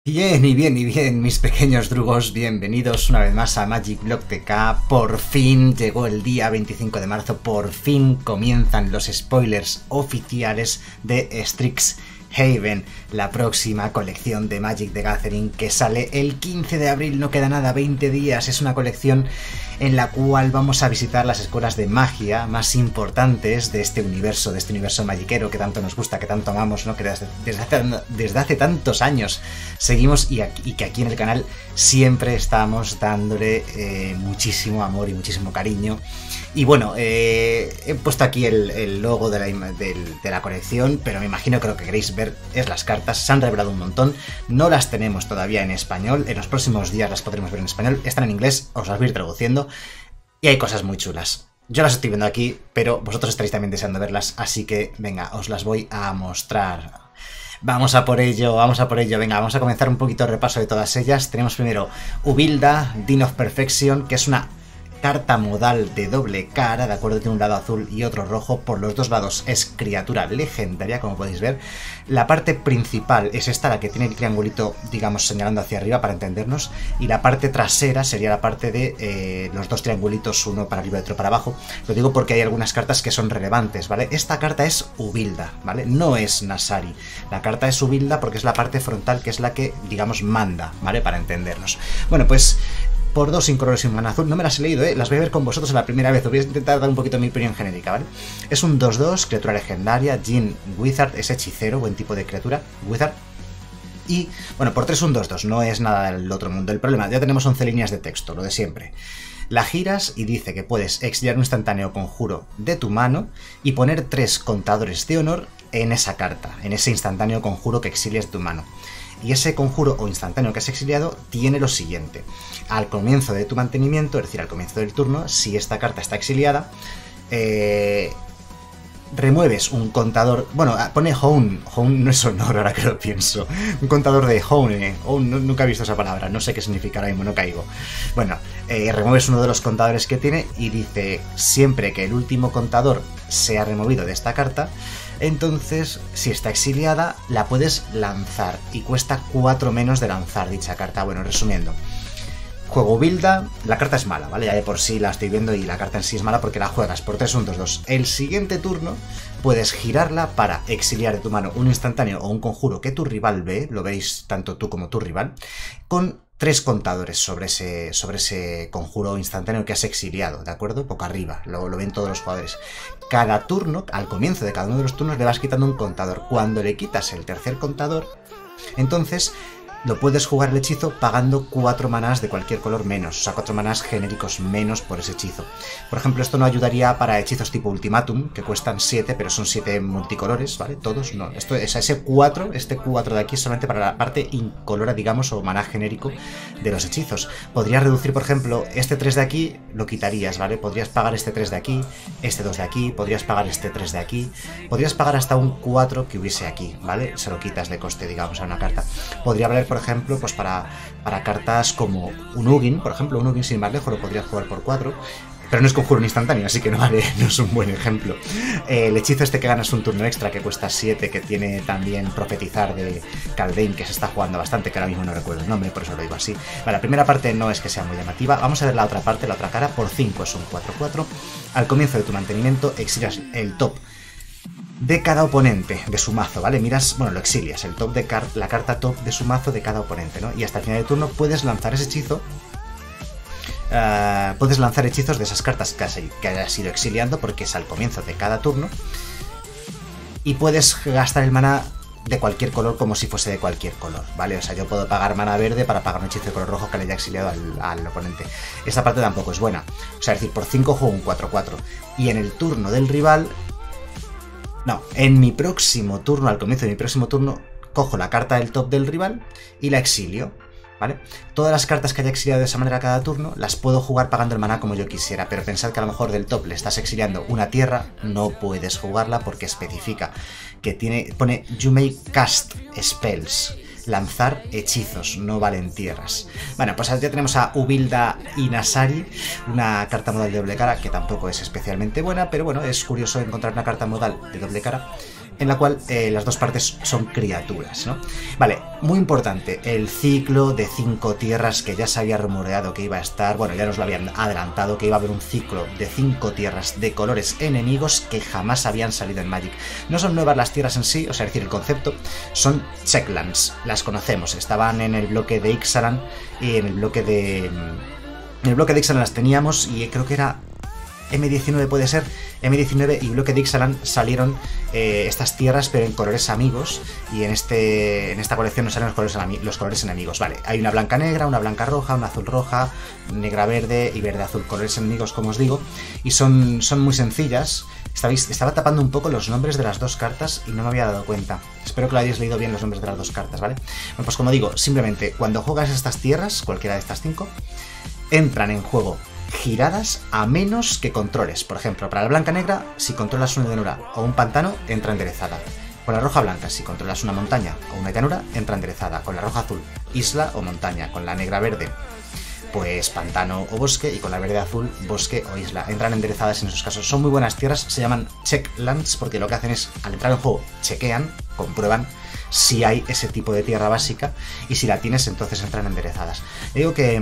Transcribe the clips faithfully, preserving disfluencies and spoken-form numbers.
Bien, y bien, y bien, mis pequeños drugos, bienvenidos una vez más a Magic Block T K. Por fin llegó el día veinticinco de marzo, por fin comienzan los spoilers oficiales de Strixhaven, la próxima colección de Magic the Gathering que sale el quince de abril, no queda nada, veinte días. Es una colección en la cual vamos a visitar las escuelas de magia más importantes de este universo, de este universo magiquero que tanto nos gusta, que tanto amamos, ¿no? Que desde, desde, hace, desde hace tantos años seguimos y, aquí, y que aquí en el canal siempre estamos dándole eh, muchísimo amor y muchísimo cariño. Y bueno, eh, he puesto aquí el, el logo de la, de, de la colección, pero me imagino que lo que queréis ver es las cartas. Se han revelado un montón, no las tenemos todavía en español, en los próximos días las podremos ver en español, están en inglés, os las voy a ir traduciendo y hay cosas muy chulas. Yo las estoy viendo aquí, pero vosotros estaréis también deseando verlas, así que venga, os las voy a mostrar. Vamos a por ello, vamos a por ello, venga, vamos a comenzar un poquito el repaso de todas ellas. Tenemos primero Ubilda, Dean of Perfection, que es una carta modal de doble cara, de acuerdo, tiene un lado azul y otro rojo, por los dos lados es criatura legendaria, como podéis ver. La parte principal es esta, la que tiene el triangulito, digamos, señalando hacia arriba para entendernos, y la parte trasera sería la parte de eh, los dos triangulitos, uno para arriba y otro para abajo. Lo digo porque hay algunas cartas que son relevantes, ¿vale? Esta carta es Ubilda, ¿vale? No es Nasari. La carta es Ubilda porque es la parte frontal, que es la que, digamos, manda, ¿vale? Para entendernos. Bueno, pues por dos incolores y un mana azul. No me las he leído, ¿eh? Las voy a ver con vosotros a la primera vez. Os voy a intentar dar un poquito mi opinión genérica, ¿vale? Es un dos dos, criatura legendaria, Djinn Wizard, es hechicero, buen tipo de criatura, Wizard. Y, bueno, por tres un dos dos, no es nada del otro mundo. El problema, ya tenemos once líneas de texto, lo de siempre. La giras y dice que puedes exiliar un instantáneo conjuro de tu mano y poner tres contadores de honor en esa carta, en ese instantáneo conjuro que exilias de tu mano. Y ese conjuro o instantáneo que has exiliado tiene lo siguiente: al comienzo de tu mantenimiento, es decir, al comienzo del turno, si esta carta está exiliada, eh, remueves un contador, bueno, pone Hone, Hone no es honor ahora que lo pienso, un contador de Hone, oh, no, nunca he visto esa palabra, no sé qué significa ahora mismo, no caigo. Bueno, eh, remueves uno de los contadores que tiene y dice, siempre que el último contador sea removido de esta carta, entonces, si está exiliada, la puedes lanzar y cuesta cuatro menos de lanzar dicha carta. Bueno, resumiendo, juego Ubilda, la carta es mala, ¿vale? Ya de por sí la estoy viendo y la carta en sí es mala porque la juegas por tres un dos dos. El siguiente turno puedes girarla para exiliar de tu mano un instantáneo o un conjuro que tu rival ve, lo veis tanto tú como tu rival, con tres contadores sobre ese, sobre ese conjuro instantáneo que has exiliado, ¿de acuerdo? Poco arriba, lo, lo ven todos los jugadores. Cada turno, al comienzo de cada uno de los turnos, le vas quitando un contador. Cuando le quitas el tercer contador, entonces lo puedes jugar el hechizo pagando cuatro manás de cualquier color menos, o sea, cuatro manás genéricos menos por ese hechizo. Por ejemplo, esto no ayudaría para hechizos tipo Ultimatum, que cuestan siete, pero son siete multicolores, ¿vale? Todos, no. Esto es ese cuatro, este cuatro de aquí es solamente para la parte incolora, digamos, o maná genérico de los hechizos. Podrías reducir, por ejemplo, este tres de aquí, lo quitarías, ¿vale? Podrías pagar este tres de aquí, este dos de aquí, podrías pagar este tres de aquí, podrías pagar hasta un cuatro que hubiese aquí, ¿vale? Se lo quitas de coste, digamos, a una carta. Podría valer, por ejemplo, pues para, para cartas como un Ugin, por ejemplo, un Ugin sin más lejos lo podrías jugar por cuatro, pero no es conjuro instantáneo, así que no vale, no es un buen ejemplo. Eh, el hechizo este que ganas un turno extra, que cuesta siete, que tiene también Profetizar de Kaldheim, que se está jugando bastante, que ahora mismo no recuerdo el nombre, por eso lo digo así. Vale, la primera parte no es que sea muy llamativa, vamos a ver la otra parte, la otra cara, por cinco es un cuatro cuatro. Al comienzo de tu mantenimiento exilias el top de cada oponente de su mazo, ¿vale? Miras, bueno, lo exilias, el top de car la carta top de su mazo de cada oponente, ¿no? Y hasta el final del turno puedes lanzar ese hechizo, uh, puedes lanzar hechizos de esas cartas que, has, que hayas ido exiliando, porque es al comienzo de cada turno, y puedes gastar el maná de cualquier color como si fuese de cualquier color, ¿vale? O sea, yo puedo pagar mana verde para pagar un hechizo de color rojo que le haya exiliado al, al oponente. Esta parte tampoco es buena, o sea, es decir, por cinco juego un cuatro cuatro, y en el turno del rival, no, en mi próximo turno, al comienzo de mi próximo turno, cojo la carta del top del rival y la exilio, ¿vale? Todas las cartas que haya exiliado de esa manera cada turno las puedo jugar pagando el maná como yo quisiera, pero pensad que a lo mejor del top le estás exiliando una tierra, no puedes jugarla porque especifica que tiene, pone you may cast spells, lanzar hechizos, no valen tierras. Bueno, pues ya tenemos a Ubilda y Nasari, una carta modal de doble cara que tampoco es especialmente buena, pero bueno, es curioso encontrar una carta modal de doble cara en la cual eh, las dos partes son criaturas, ¿no? Vale, muy importante, el ciclo de cinco tierras que ya se había rumoreado que iba a estar, bueno, ya nos lo habían adelantado, que iba a haber un ciclo de cinco tierras de colores enemigos que jamás habían salido en Magic. No son nuevas las tierras en sí, o sea, es decir, el concepto, son checklands, las conocemos, estaban en el bloque de Ixalan y en el bloque de... En el bloque de Ixalan las teníamos y creo que era... eme diecinueve puede ser, eme diecinueve y bloque de Ixalan salieron eh, estas tierras pero en colores amigos y en este en esta colección nos salen los colores, los colores enemigos. Vale, hay una blanca negra, una blanca roja, una azul roja, negra verde y verde azul, colores enemigos como os digo, y son, son muy sencillas. Estabais, estaba tapando un poco los nombres de las dos cartas y no me había dado cuenta. Espero que lo hayáis leído bien los nombres de las dos cartas, ¿vale? Bueno, pues como digo, simplemente cuando juegas estas tierras, cualquiera de estas cinco, entran en juego giradas a menos que controles. Por ejemplo, para la blanca negra, si controlas una llanura o un pantano, entra enderezada. Con la roja blanca, si controlas una montaña o una llanura, entra enderezada. Con la roja azul, isla o montaña. Con la negra verde, pues pantano o bosque. Y con la verde azul, bosque o isla. Entran enderezadas en esos casos. Son muy buenas tierras, se llaman checklands porque lo que hacen es, al entrar en juego, chequean, comprueban si hay ese tipo de tierra básica y si la tienes, entonces entran enderezadas. Digo que...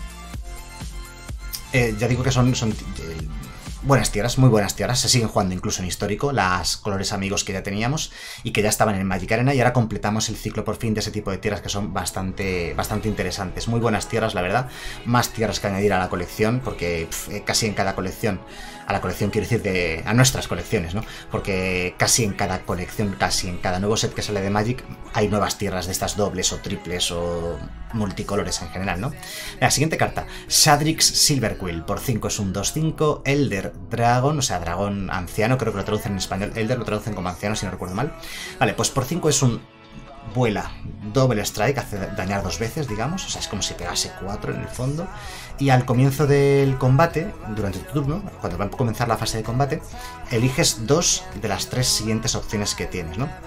Eh, ya digo que son, son eh, buenas tierras, muy buenas tierras, se siguen jugando incluso en histórico, las colores amigos que ya teníamos y que ya estaban en Magic Arena, y ahora completamos el ciclo por fin de ese tipo de tierras que son bastante, bastante interesantes, muy buenas tierras la verdad, más tierras que añadir a la colección, porque pff, casi en cada colección, a la colección quiero decir de, a nuestras colecciones, ¿no? Porque casi en cada colección, casi en cada nuevo set que sale de Magic hay nuevas tierras de estas dobles o triples o multicolores en general, ¿no? La siguiente carta, Shadrix Silverquill, por cinco es un dos cinco, Elder Dragon, o sea, dragón anciano, creo que lo traducen en español, Elder lo traducen como anciano si no recuerdo mal. Vale, pues por cinco es un vuela, doble strike, hace dañar dos veces, digamos, o sea, es como si pegase cuatro en el fondo, y al comienzo del combate, durante tu turno, cuando va a comenzar la fase de combate, eliges dos de las tres siguientes opciones que tienes, ¿no?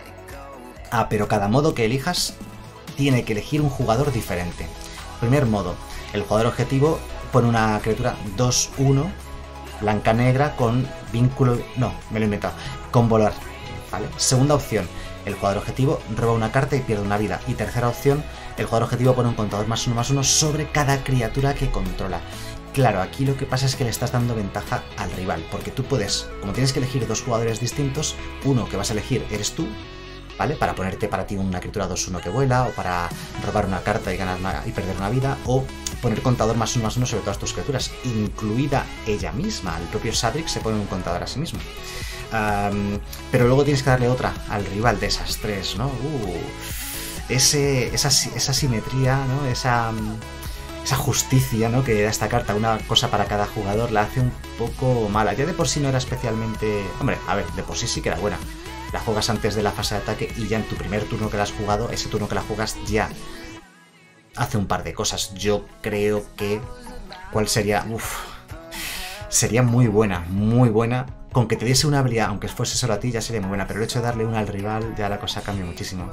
Ah, pero cada modo que elijas tiene que elegir un jugador diferente. Primer modo, el jugador objetivo pone una criatura dos uno, blanca-negra con vínculo... No, me lo he inventado, con volar, ¿vale? Segunda opción, el jugador objetivo roba una carta y pierde una vida. Y tercera opción, el jugador objetivo pone un contador más uno más uno sobre cada criatura que controla. Claro, aquí lo que pasa es que le estás dando ventaja al rival, porque tú puedes, como tienes que elegir dos jugadores distintos, uno que vas a elegir eres tú, ¿vale? Para ponerte para ti una criatura dos uno que vuela, o para robar una carta y ganar una, y perder una vida, o poner contador más uno más uno sobre todas tus criaturas, incluida ella misma. El propio Shadrix se pone un contador a sí mismo. Um, pero luego tienes que darle otra al rival de esas tres, ¿no? Uh, ese, esa, esa simetría, ¿no? Esa, esa justicia, ¿no? Que da esta carta, una cosa para cada jugador, la hace un poco mala. Ya de por sí no era especialmente... Hombre, a ver, de por sí sí que era buena. La juegas antes de la fase de ataque y ya en tu primer turno que la has jugado, ese turno que la juegas ya hace un par de cosas. Yo creo que... ¿Cuál sería? Uf, sería muy buena, muy buena. Con que te diese una habilidad, aunque fuese solo a ti, ya sería muy buena. Pero el hecho de darle una al rival, ya la cosa cambia muchísimo.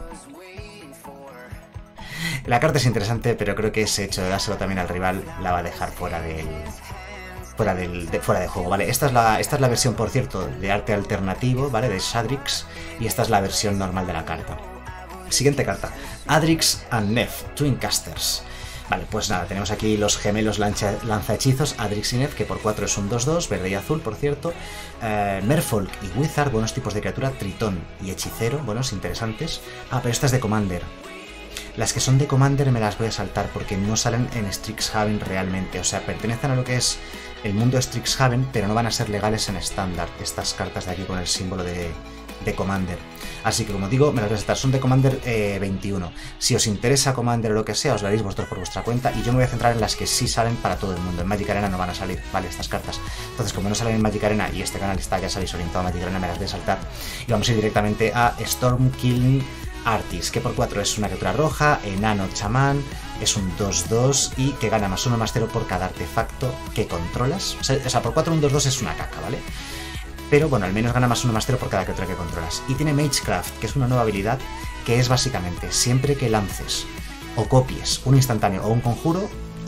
La carta es interesante, pero creo que ese hecho de dárselo también al rival la va a dejar fuera del... Fuera, del, de, fuera de juego, ¿vale? Esta es, la, esta es la versión, por cierto, de arte alternativo, ¿vale? De Shadrix, y esta es la versión normal de la carta. Siguiente carta, Adrix and Nef, Twin Casters. Vale, pues nada, tenemos aquí los gemelos lancha, lanzahechizos, Adrix y Nef, que por cuatro es un dos dos, verde y azul, por cierto. Eh, Merfolk y Wizard, buenos tipos de criatura, Tritón y Hechicero, buenos, interesantes. Ah, pero esta es de Commander. Las que son de Commander me las voy a saltar porque no salen en Strixhaven realmente, o sea, pertenecen a lo que es el mundo de Strixhaven, pero no van a ser legales en estándar, estas cartas de aquí con el símbolo de, de Commander. Así que, como digo, me las voy a saltar, son de Commander eh, veintiuno. Si os interesa Commander o lo que sea, os lo haréis vosotros por vuestra cuenta, y yo me voy a centrar en las que sí salen para todo el mundo. En Magic Arena no van a salir, ¿vale? Estas cartas. Entonces, como no salen en Magic Arena y este canal está, ya sabéis, orientado a Magic Arena, me las voy a saltar. Y vamos a ir directamente a Stormkiln Artist, que por cuatro es una criatura roja, enano chamán, es un dos dos y que gana más uno más cero por cada artefacto que controlas. O sea, o sea por cuatro un dos dos es una caca, ¿vale? Pero bueno, al menos gana más uno más cero por cada criatura que controlas. Y tiene Magecraft, que es una nueva habilidad que es básicamente siempre que lances o copies un instantáneo o un conjuro,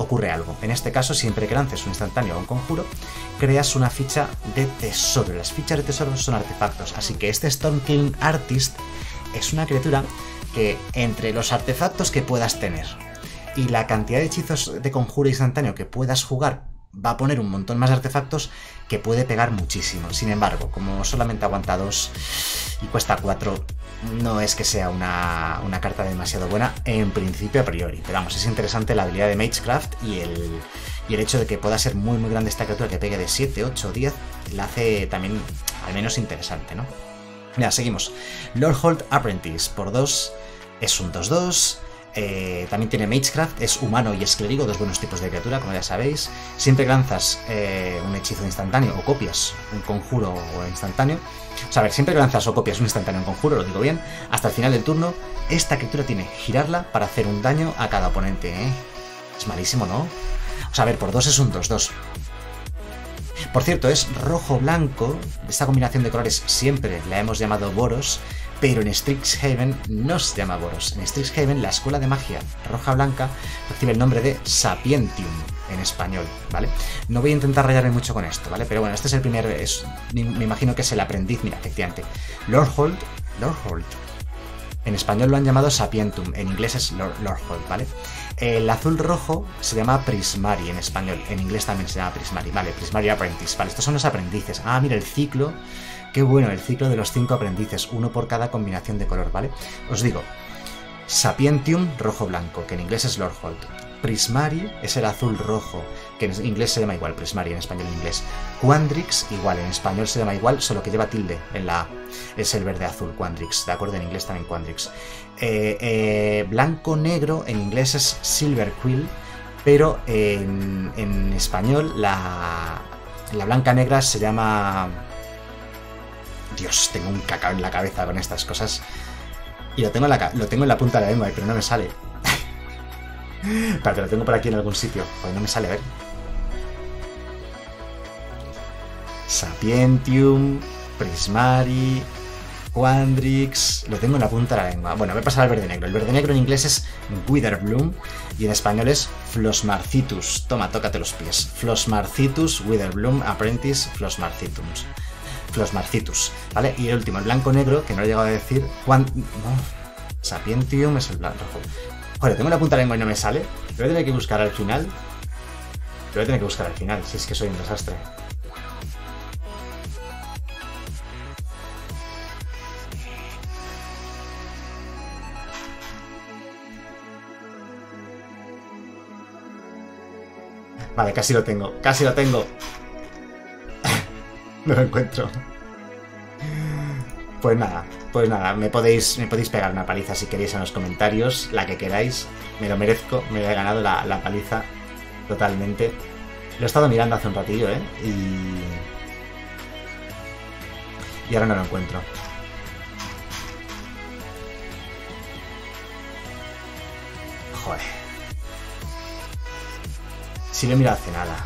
ocurre algo. En este caso, siempre que lances un instantáneo o un conjuro, creas una ficha de tesoro. Las fichas de tesoro son artefactos, así que este Stormkiln Artist es una criatura que entre los artefactos que puedas tener y la cantidad de hechizos de conjuro instantáneo que puedas jugar, va a poner un montón más de artefactos que puede pegar muchísimo. Sin embargo, como solamente aguanta dos y cuesta cuatro, no es que sea una, una carta demasiado buena en principio a priori. Pero vamos, es interesante la habilidad de Magecraft y el, y el hecho de que pueda ser muy muy grande esta criatura que pegue de siete, ocho, diez, la hace también al menos interesante, ¿no? Mira, seguimos. Lordhold Apprentice por dos es un dos dos. Eh, también tiene Magecraft, es humano y es clérigo, dos buenos tipos de criatura, como ya sabéis. Siempre que lanzas eh, un hechizo instantáneo o copias un conjuro instantáneo, o sea, a ver, siempre que lanzas o copias un instantáneo o un conjuro, lo digo bien, hasta el final del turno, esta criatura tiene que girarla para hacer un daño a cada oponente, ¿eh? Es malísimo, ¿no? O sea, a ver, por dos es un dos dos. Por cierto, es rojo-blanco, esta combinación de colores siempre la hemos llamado Boros, pero en Strixhaven no se llama Boros. En Strixhaven la escuela de magia roja-blanca recibe el nombre de Sapientium en español, ¿vale? No voy a intentar rayarme mucho con esto, ¿vale? Pero bueno, este es el primer, es, me imagino que es el aprendiz, mira, efectivamente. Lordhold, Lordhold. En español lo han llamado Sapientum, en inglés es Lord, Lordhold, ¿vale? El azul rojo se llama Prismari en español, en inglés también se llama Prismari, vale, Prismari Apprentice, vale, estos son los aprendices. Ah, mira, el ciclo, qué bueno, el ciclo de los cinco aprendices, uno por cada combinación de color, ¿vale? Os digo, Sapientium rojo-blanco, que en inglés es Lordhold. Prismari es el azul rojo, que en inglés se llama igual, Prismari en español en inglés. Quandrix igual, en español se llama igual, solo que lleva tilde en la A. Es el verde-azul, Quandrix, ¿de acuerdo? En inglés también Quandrix. Eh, eh, blanco-negro en inglés es Silverquill, pero en, en español la, la blanca-negra se llama... Dios, tengo un cacao en la cabeza con estas cosas. Y lo tengo en la, lo tengo en la punta de la lengua, pero no me sale. Espérate, lo tengo por aquí en algún sitio. Pues no me sale, a ver. Sapientium, Prismari, Quandrix... Lo tengo en la punta de la lengua. Bueno, voy a pasar al verde negro. El verde negro en inglés es Witherbloom y en español es Flosmarcitus. Toma, tócate los pies. Flosmarcitus, Witherbloom, Apprentice, Flosmarcitus. Flosmarcitus, ¿vale? Y el último, el blanco-negro, que no lo he llegado a decir. Juan... No. Sapientium es el blanco. Joder, tengo la punta de lengua y no me sale. Lo voy a tener que buscar al final. Lo voy a tener que buscar al final, si es que soy un desastre. Vale, casi lo tengo, casi lo tengo. No lo encuentro. Pues nada, pues nada, me podéis, me podéis pegar una paliza si queréis en los comentarios, la que queráis. Me lo merezco, me he ganado la, la paliza totalmente. Lo he estado mirando hace un ratillo, ¿eh? Y... Y ahora no lo encuentro. Joder. Si lo he mirado hace nada.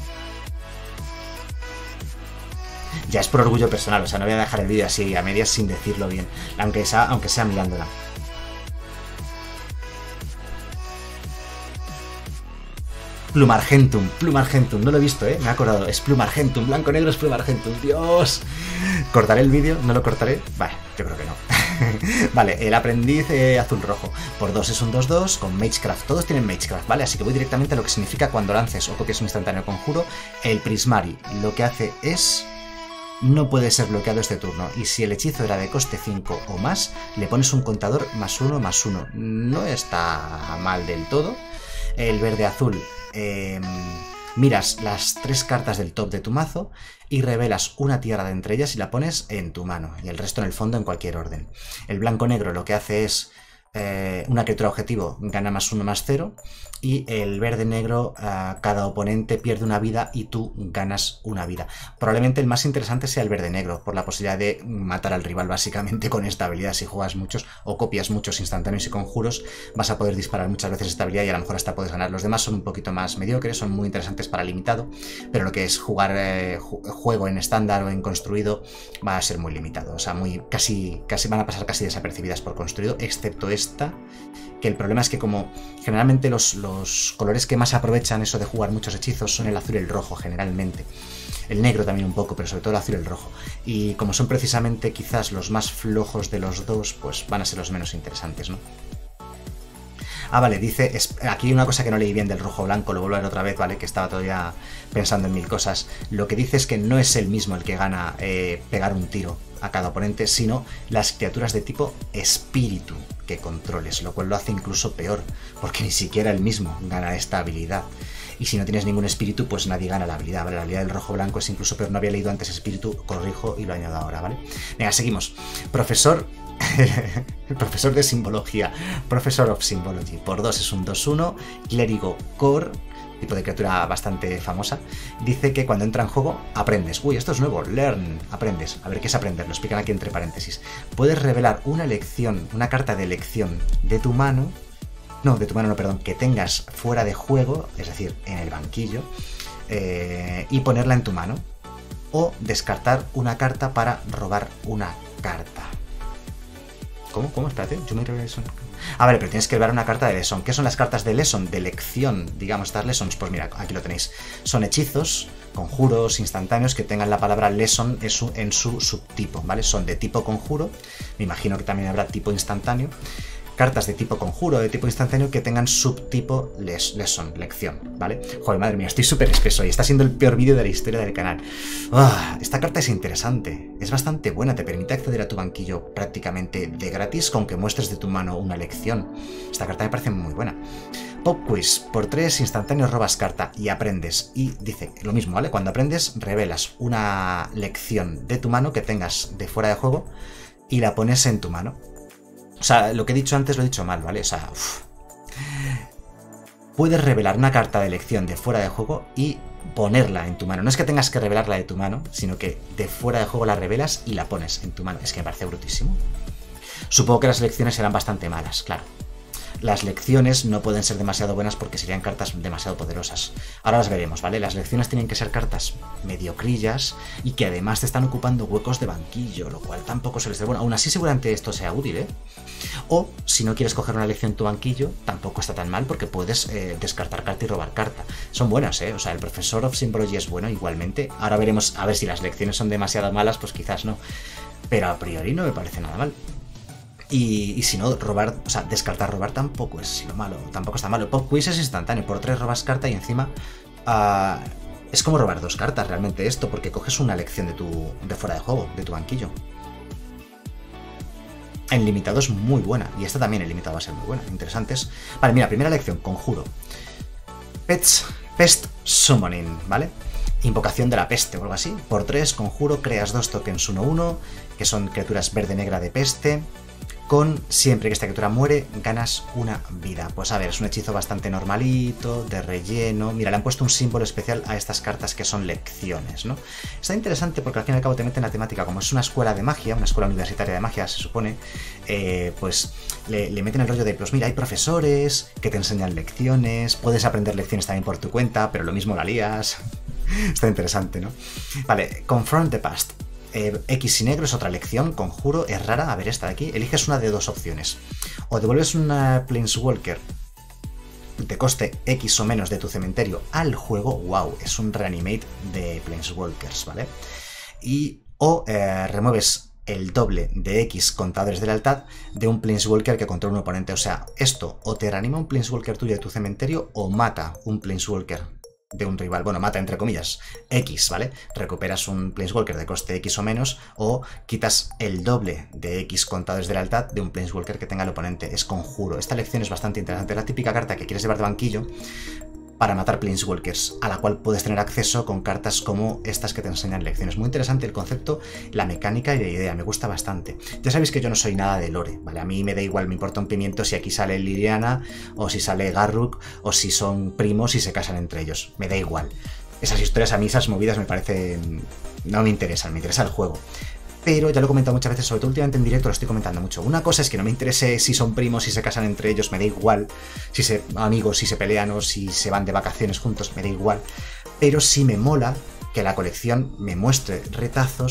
Ya es por orgullo personal, o sea, no voy a dejar el vídeo así a medias sin decirlo bien, aunque sea, aunque sea mirándola. Plumargentum, Plumargentum, no lo he visto, ¿eh? Me he acordado, es Plumargentum, blanco-negro es Plumargentum, Dios. ¿Cortaré el vídeo? ¿No lo cortaré? Vale, yo creo que no. Vale, el aprendiz eh, azul-rojo, por dos es un dos dos, con Magecraft, todos tienen Magecraft, ¿vale? Así que voy directamente a lo que significa cuando lances o copias un instantáneo conjuro. El Prismari lo que hace es... no puede ser bloqueado este turno, y si el hechizo era de coste cinco o más, le pones un contador más uno más uno. No está mal del todo. El verde-azul, eh, miras las tres cartas del top de tu mazo y revelas una tierra de entre ellas y la pones en tu mano, y el resto en el fondo en cualquier orden. El blanco-negro lo que hace es... Eh, una criatura objetivo gana más uno más cero, y el verde-negro, uh, cada oponente pierde una vida y tú ganas una vida. Probablemente el más interesante sea el verde-negro, por la posibilidad de matar al rival básicamente con esta habilidad. Si juegas muchos o copias muchos instantáneos y conjuros, vas a poder disparar muchas veces esta habilidad y a lo mejor hasta puedes ganar. Los demás son un poquito más mediocres, son muy interesantes para limitado, pero lo que es jugar eh, juego en estándar o en construido va a ser muy limitado. O sea, muy, casi, casi van a pasar casi desapercibidas por construido, excepto esta, que el problema es que como generalmente los, los colores que más aprovechan eso de jugar muchos hechizos son el azul y el rojo generalmente. El negro también un poco, pero sobre todo el azul y el rojo. Y como son precisamente quizás los más flojos de los dos, pues van a ser los menos interesantes, ¿no? Ah, vale, dice, es, aquí hay una cosa que no leí bien del rojo blanco, lo vuelvo a ver otra vez, ¿vale? Que estaba todavía pensando en mil cosas. Lo que dice es que no es el mismo el que gana eh, pegar un tiro a cada oponente, sino las criaturas de tipo espíritu que controles, lo cual lo hace incluso peor, porque ni siquiera el mismo gana esta habilidad. Y si no tienes ningún espíritu, pues nadie gana la habilidad, ¿vale? La habilidad del rojo blanco es incluso peor, no había leído antes espíritu, corrijo y lo añado ahora, ¿vale? Venga, seguimos. Profesor... el profesor de simbología, Professor of Symbology, por dos es un dos uno, clérigo core, tipo de criatura bastante famosa, dice que cuando entra en juego aprendes. Uy, esto es nuevo, learn, aprendes. A ver qué es aprender, lo explican aquí entre paréntesis. Puedes revelar una elección, una carta de elección de tu mano, no, de tu mano no, perdón, que tengas fuera de juego, es decir, en el banquillo, eh, y ponerla en tu mano, o descartar una carta para robar una carta. ¿Cómo? ¿Cómo? Espérate. Ah, vale, pero tienes que ver una carta de lesson. ¿Qué son las cartas de lesson? De elección, digamos, estas lessons. Pues mira, aquí lo tenéis. Son hechizos, conjuros instantáneos que tengan la palabra lesson en su, en su subtipo, ¿vale? Son de tipo conjuro. Me imagino que también habrá tipo instantáneo. Cartas de tipo conjuro, de tipo instantáneo que tengan subtipo les, lesson, lección, ¿vale? Joder, madre mía, estoy súper espeso y está siendo el peor vídeo de la historia del canal. ¡Oh! Esta carta es interesante, es bastante buena, te permite acceder a tu banquillo prácticamente de gratis, con que muestres de tu mano una lección. Esta carta me parece muy buena. Pop Quiz, por tres instantáneos robas carta y aprendes. Y dice lo mismo, ¿vale? Cuando aprendes, revelas una lección de tu mano que tengas de fuera de juego y la pones en tu mano. O sea, lo que he dicho antes lo he dicho mal, ¿vale? O sea, uff. Puedes revelar una carta de elección de fuera de juego y ponerla en tu mano. No es que tengas que revelarla de tu mano, sino que de fuera de juego la revelas y la pones en tu mano. Es que me parece brutísimo. Supongo que las elecciones serán bastante malas, claro. Las lecciones no pueden ser demasiado buenas porque serían cartas demasiado poderosas. Ahora las veremos, ¿vale? Las lecciones tienen que ser cartas mediocrillas y que además te están ocupando huecos de banquillo, lo cual tampoco suele ser bueno. Aún así seguramente esto sea útil, ¿eh? O, si no quieres coger una lección en tu banquillo, tampoco está tan mal porque puedes eh, descartar carta y robar carta. Son buenas, ¿eh? O sea, el Professor of Symbology es bueno igualmente. Ahora veremos, a ver si las lecciones son demasiado malas, pues quizás no. Pero a priori no me parece nada mal. Y, y si no, robar, o sea, descartar robar tampoco es lo malo, tampoco está malo. Pop Quiz es instantáneo, por tres robas carta y encima uh, es como robar dos cartas realmente esto, porque coges una lección de tu de fuera de juego, de tu banquillo. En limitado es muy buena, y esta también en limitado va a ser muy buena, interesantes. Vale, mira, primera lección, conjuro. Pets, Pest Summoning, ¿vale? Invocación de la peste o algo así. Por tres, conjuro, creas dos tokens uno uno, que son criaturas verde-negra de peste. Con siempre que esta criatura muere, ganas una vida. Pues a ver, es un hechizo bastante normalito, de relleno. Mira, le han puesto un símbolo especial a estas cartas que son lecciones, ¿no? Está interesante porque al fin y al cabo te meten la temática. Como es una escuela de magia, una escuela universitaria de magia, se supone, eh, pues le, le meten el rollo de, pues mira, hay profesores que te enseñan lecciones, puedes aprender lecciones también por tu cuenta, pero lo mismo la lías. Está interesante, ¿no? Vale, Confront the Past. Eh, X y negro es otra lección, conjuro, es rara, a ver esta de aquí, eliges una de dos opciones, o devuelves una Planeswalker de coste X o menos de tu cementerio al juego, wow, es un reanimate de Planeswalkers, ¿vale? Y o eh, remueves el doble de X contadores de lealtad de un Planeswalker que controla un oponente, o sea, esto o te reanima un Planeswalker tuyo de tu cementerio o mata un Planeswalker de un rival, bueno, mata entre comillas, X, ¿vale? Recuperas un Planeswalker de coste X o menos, o quitas el doble de X contadores de lealtad de un Planeswalker que tenga el oponente. Es conjuro. Esta lección es bastante interesante. Es la típica carta que quieres llevar de banquillo para matar Planeswalkers, a la cual puedes tener acceso con cartas como estas que te enseñan lecciones. Muy interesante el concepto, la mecánica y la idea, me gusta bastante. Ya sabéis que yo no soy nada de lore, ¿vale? A mí me da igual, me importa un pimiento si aquí sale Liliana, o si sale Garruk, o si son primos y se casan entre ellos. Me da igual. Esas historias a mí, esas movidas me parecen... no me interesan, me interesa el juego. Pero ya lo he comentado muchas veces, sobre todo últimamente en directo lo estoy comentando mucho. Una cosa es que no me interese si son primos, si se casan entre ellos, me da igual. Si se amigos, si se pelean o si se van de vacaciones juntos, me da igual. Pero sí me mola que la colección me muestre retazos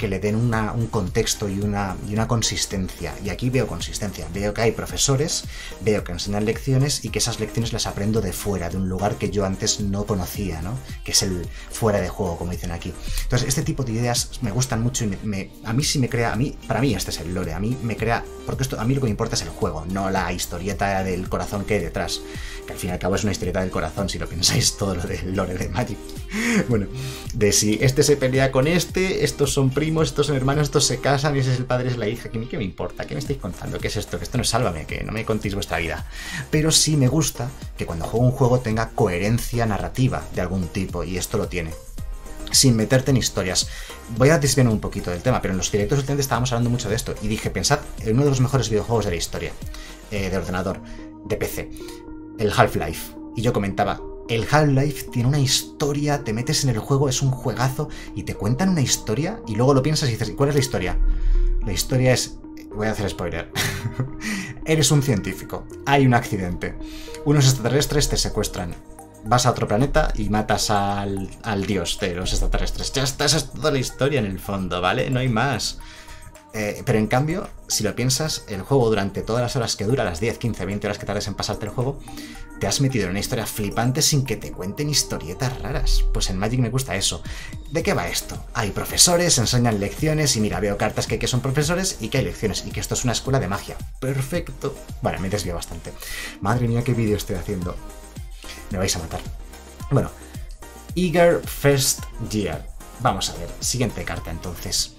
que le den una, un contexto y una, y una consistencia. Y aquí veo consistencia. Veo que hay profesores, veo que enseñan lecciones y que esas lecciones las aprendo de fuera, de un lugar que yo antes no conocía, ¿no? Que es el fuera de juego, como dicen aquí. Entonces, este tipo de ideas me gustan mucho y me, me, a mí sí me crea, a mí, para mí este es el lore, a mí me crea, porque esto a mí lo que me importa es el juego, no la historieta del corazón que hay detrás, que al fin y al cabo es una historieta del corazón, si lo pensáis, todo lo del lore de Magic. Bueno, de si este se pelea con este, estos son primos, estos son hermanos, estos se casan y ese es el padre, es la hija, ¿qué, qué me importa? ¿Qué me estáis contando? ¿Qué es esto? Que esto no es Sálvame, que no me contéis vuestra vida. Pero sí me gusta que cuando juego un juego tenga coherencia narrativa de algún tipo, y esto lo tiene. Sin meterte en historias. Voy a desviarme un poquito del tema, pero en los directos últimamente estábamos hablando mucho de esto, y dije, pensad en uno de los mejores videojuegos de la historia, eh, de ordenador, de P C, el Half-Life. Y yo comentaba, el Half-Life tiene una historia, te metes en el juego, es un juegazo, y te cuentan una historia, y luego lo piensas y dices, ¿cuál es la historia? La historia es... Voy a hacer spoiler. Eres un científico, hay un accidente, unos extraterrestres te secuestran, vas a otro planeta y matas al, al dios de los extraterrestres. Ya está, esa es toda la historia en el fondo, ¿vale? No hay más. Eh, pero en cambio, si lo piensas, el juego durante todas las horas que dura, las diez, quince, veinte horas que tardes en pasarte el juego, te has metido en una historia flipante sin que te cuenten historietas raras. Pues en Magic me gusta eso. ¿De qué va esto? Hay profesores, enseñan lecciones y mira, veo cartas que, que son profesores y que hay lecciones y que esto es una escuela de magia. Perfecto. Vale, me desvío bastante. Madre mía, qué vídeo estoy haciendo. Me vais a matar. Bueno, Eager First Year. Vamos a ver, siguiente carta entonces.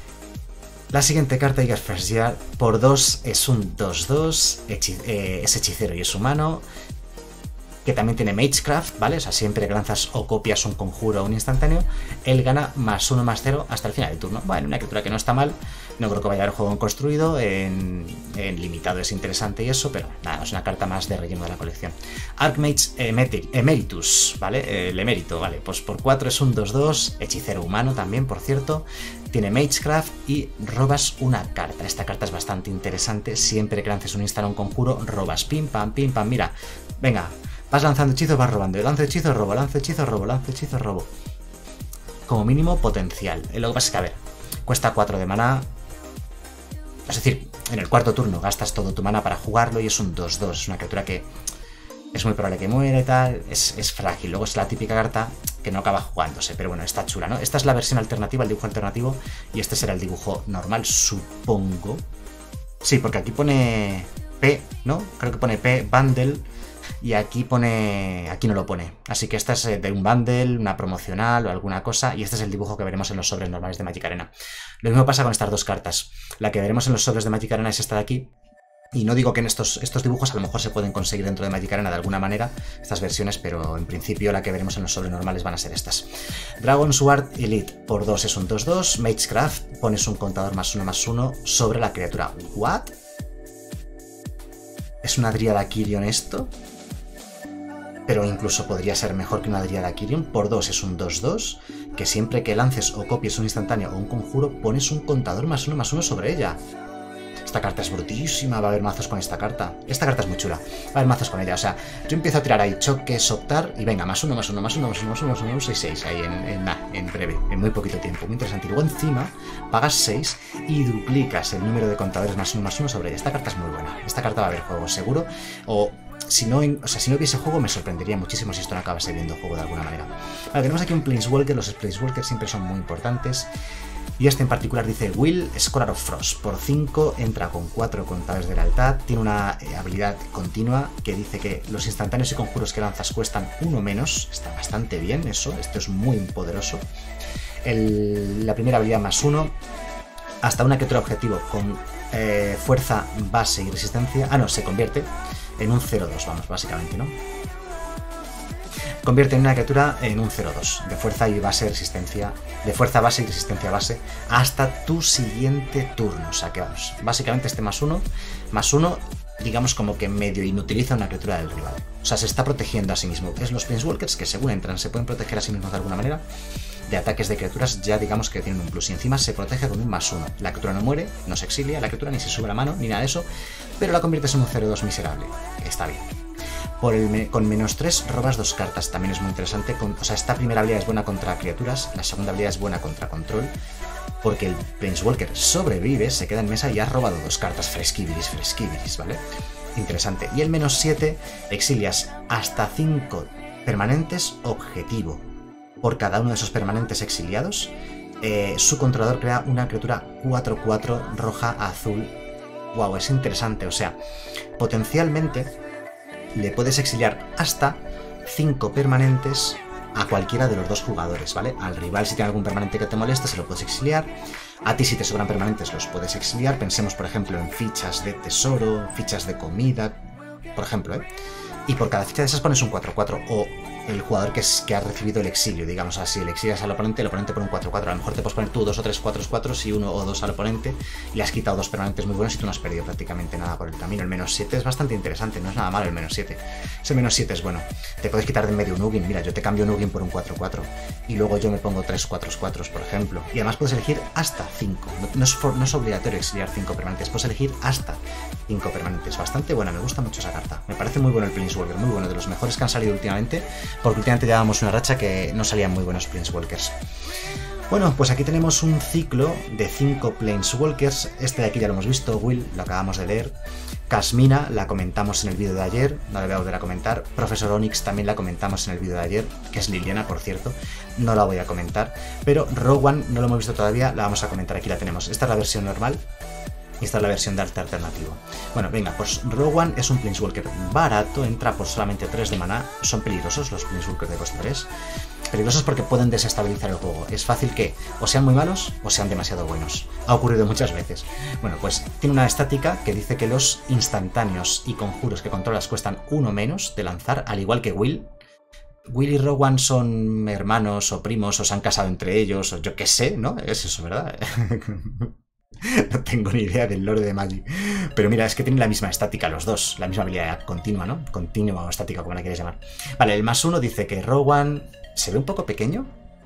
La siguiente carta, Eager First Year, por dos es un dos dos, hechi eh, es hechicero y es humano, que también tiene Magecraft, ¿vale? O sea, siempre que lanzas o copias un conjuro o un instantáneo, él gana más uno más cero hasta el final del turno. Bueno, una criatura que no está mal, no creo que vaya a haber juego en construido, en, en limitado es interesante y eso, pero nada, es una carta más de relleno de la colección. Archmage Emeritus, ¿vale? El emérito, ¿vale? Pues por cuatro es un dos dos, hechicero humano también, por cierto, tiene Magecraft y robas una carta. Esta carta es bastante interesante, siempre que lances un instant o un conjuro, robas, pim, pam, pim, pam, mira, venga, vas lanzando hechizos, vas robando, lanzo hechizo, robo, lanzo hechizo, robo, lanzo hechizo, robo. Como mínimo potencial. Lo que pasa es que, a ver, cuesta cuatro de maná. Es decir, en el cuarto turno gastas todo tu mana para jugarlo y es un dos dos. Es una criatura que es muy probable que muera y tal. Es, es frágil. Luego es la típica carta que no acaba jugándose. Pero bueno, está chula, ¿no? Esta es la versión alternativa, el dibujo alternativo. Y este será el dibujo normal, supongo. Sí, porque aquí pone P, ¿no? Creo que pone P, Bundle. Y aquí pone... aquí no lo pone. Así que esta es de un bundle, una promocional o alguna cosa. Y este es el dibujo que veremos en los sobres normales de Magic Arena. Lo mismo pasa con estas dos cartas. La que veremos en los sobres de Magic Arena es esta de aquí. Y no digo que en estos, estos dibujos a lo mejor se pueden conseguir dentro de Magic Arena de alguna manera, estas versiones, pero en principio la que veremos en los sobres normales van a ser estas. Dragon Sword Elite por dos es un dos dos. Magecraft, pones un contador más uno más uno sobre la criatura. ¿What? ¿Es una Dríada Kyrion esto? Pero incluso podría ser mejor que una Dríada Kyrion. Por dos es un dos dos, que siempre que lances o copies un instantáneo o un conjuro, pones un contador más uno más uno sobre ella. Esta carta es brutísima, va a haber mazos con esta carta. Esta carta es muy chula, va a haber mazos con ella. O sea, yo empiezo a tirar ahí choques, optar, y venga, más uno, más uno, más uno, más uno, más uno, más uno, más uno, seis, seis, ahí en, en, nah, en breve, en muy poquito tiempo. Muy interesante. Y luego encima pagas seis y duplicas el número de contadores más uno, más uno sobre ella. Esta carta es muy buena. Esta carta va a haber juego seguro, o... Si no, o sea, si no hubiese juego me sorprendería muchísimo si esto no acabase viendo juego de alguna manera. Vale, tenemos aquí un Planeswalker, los Planeswalkers siempre son muy importantes. Y este en particular dice Will, Scholar of Frost. Por cinco entra con cuatro contadores de lealtad. Tiene una eh, habilidad continua que dice que los instantáneos y conjuros que lanzas cuestan uno menos. Está bastante bien eso, esto es muy poderoso. El, la primera habilidad más uno. Hasta una criatura objetivo con eh, fuerza, base y resistencia. Ah, no, se convierte en un cero dos, vamos, básicamente, ¿no? Convierte en una criatura en un cero dos, de fuerza y base resistencia, de fuerza base y resistencia base, hasta tu siguiente turno. O sea que vamos, básicamente este más uno, más uno, digamos como que medio inutiliza una criatura del rival. O sea, se está protegiendo a sí mismo. Es los Planeswalkers que según entran se pueden proteger a sí mismos de alguna manera de ataques de criaturas, ya digamos que tienen un plus. Y encima se protege con un más uno. La criatura no muere, no se exilia, la criatura ni se sube la mano, ni nada de eso, pero la conviertes en un cero dos miserable. Está bien. Por el me con menos tres robas dos cartas, también es muy interesante. Con, o sea, esta primera habilidad es buena contra criaturas, la segunda habilidad es buena contra control. porque el Planeswalker sobrevive, se queda en mesa y has robado dos cartas. Fresquibilis, fresquibilis, ¿vale? Interesante. Y el menos siete, exilias hasta cinco permanentes objetivo. Por cada uno de esos permanentes exiliados, eh, su controlador crea una criatura cuatro cuatro roja azul. Wow, es interesante. O sea, potencialmente le puedes exiliar hasta cinco permanentes a cualquiera de los dos jugadores, ¿vale? Al rival, si tiene algún permanente que te moleste, se lo puedes exiliar. A ti, si te sobran permanentes, los puedes exiliar. Pensemos, por ejemplo, en fichas de tesoro, fichas de comida, por ejemplo, ¿eh? Y por cada ficha de esas pones un cuatro cuatro, o el jugador que, es, que ha recibido el exilio, digamos así, el exilias al oponente, el oponente pone un cuatro cuatro. A lo mejor te puedes poner tú dos o tres cuatro cuatro y uno o dos al oponente, y le has quitado dos permanentes muy buenos y tú no has perdido prácticamente nada por el camino. El menos siete es bastante interesante, no es nada malo el menos siete. Ese menos siete es bueno. Te puedes quitar de en medio un Ugin. Mira, yo te cambio un Ugin por un cuatro cuatro, y luego yo me pongo tres cuatro cuatro, por ejemplo. Y además puedes elegir hasta cinco. No, no, es, for, no es obligatorio exiliar cinco permanentes, puedes elegir hasta cinco permanentes. Bastante buena, me gusta mucho esa carta. Me parece muy bueno el Planeswalker, muy bueno, de los mejores que han salido últimamente, porque últimamente llevábamos una racha que no salían muy buenos Planeswalkers. Bueno, pues aquí tenemos un ciclo de cinco Planeswalkers. Este de aquí ya lo hemos visto, Will, lo acabamos de leer. Kasmina la comentamos en el vídeo de ayer, no la voy a volver a comentar. Profesor Onyx también la comentamos en el vídeo de ayer, que es Liliana, por cierto, no la voy a comentar. Pero Rowan no lo hemos visto todavía, la vamos a comentar, aquí la tenemos. Esta es la versión normal y esta es la versión de arte alternativo. Bueno, venga, pues Rowan es un Planeswalker barato, entra por solamente tres de maná. Son peligrosos los Planeswalkers de coste tres. Peligrosos porque pueden desestabilizar el juego. Es fácil que o sean muy malos o sean demasiado buenos. Ha ocurrido muchas veces. Bueno, pues tiene una estática que dice que los instantáneos y conjuros que controlas cuestan uno menos de lanzar, al igual que Will. Will y Rowan son hermanos o primos o se han casado entre ellos o yo qué sé, ¿no? Es eso, ¿verdad? No tengo ni idea del lore de Magic. Pero mira, es que tienen la misma estática los dos. La misma habilidad continua, ¿no? Continua o estática, como la quieres llamar. Vale, el más uno dice que Rowan se ve un poco pequeño.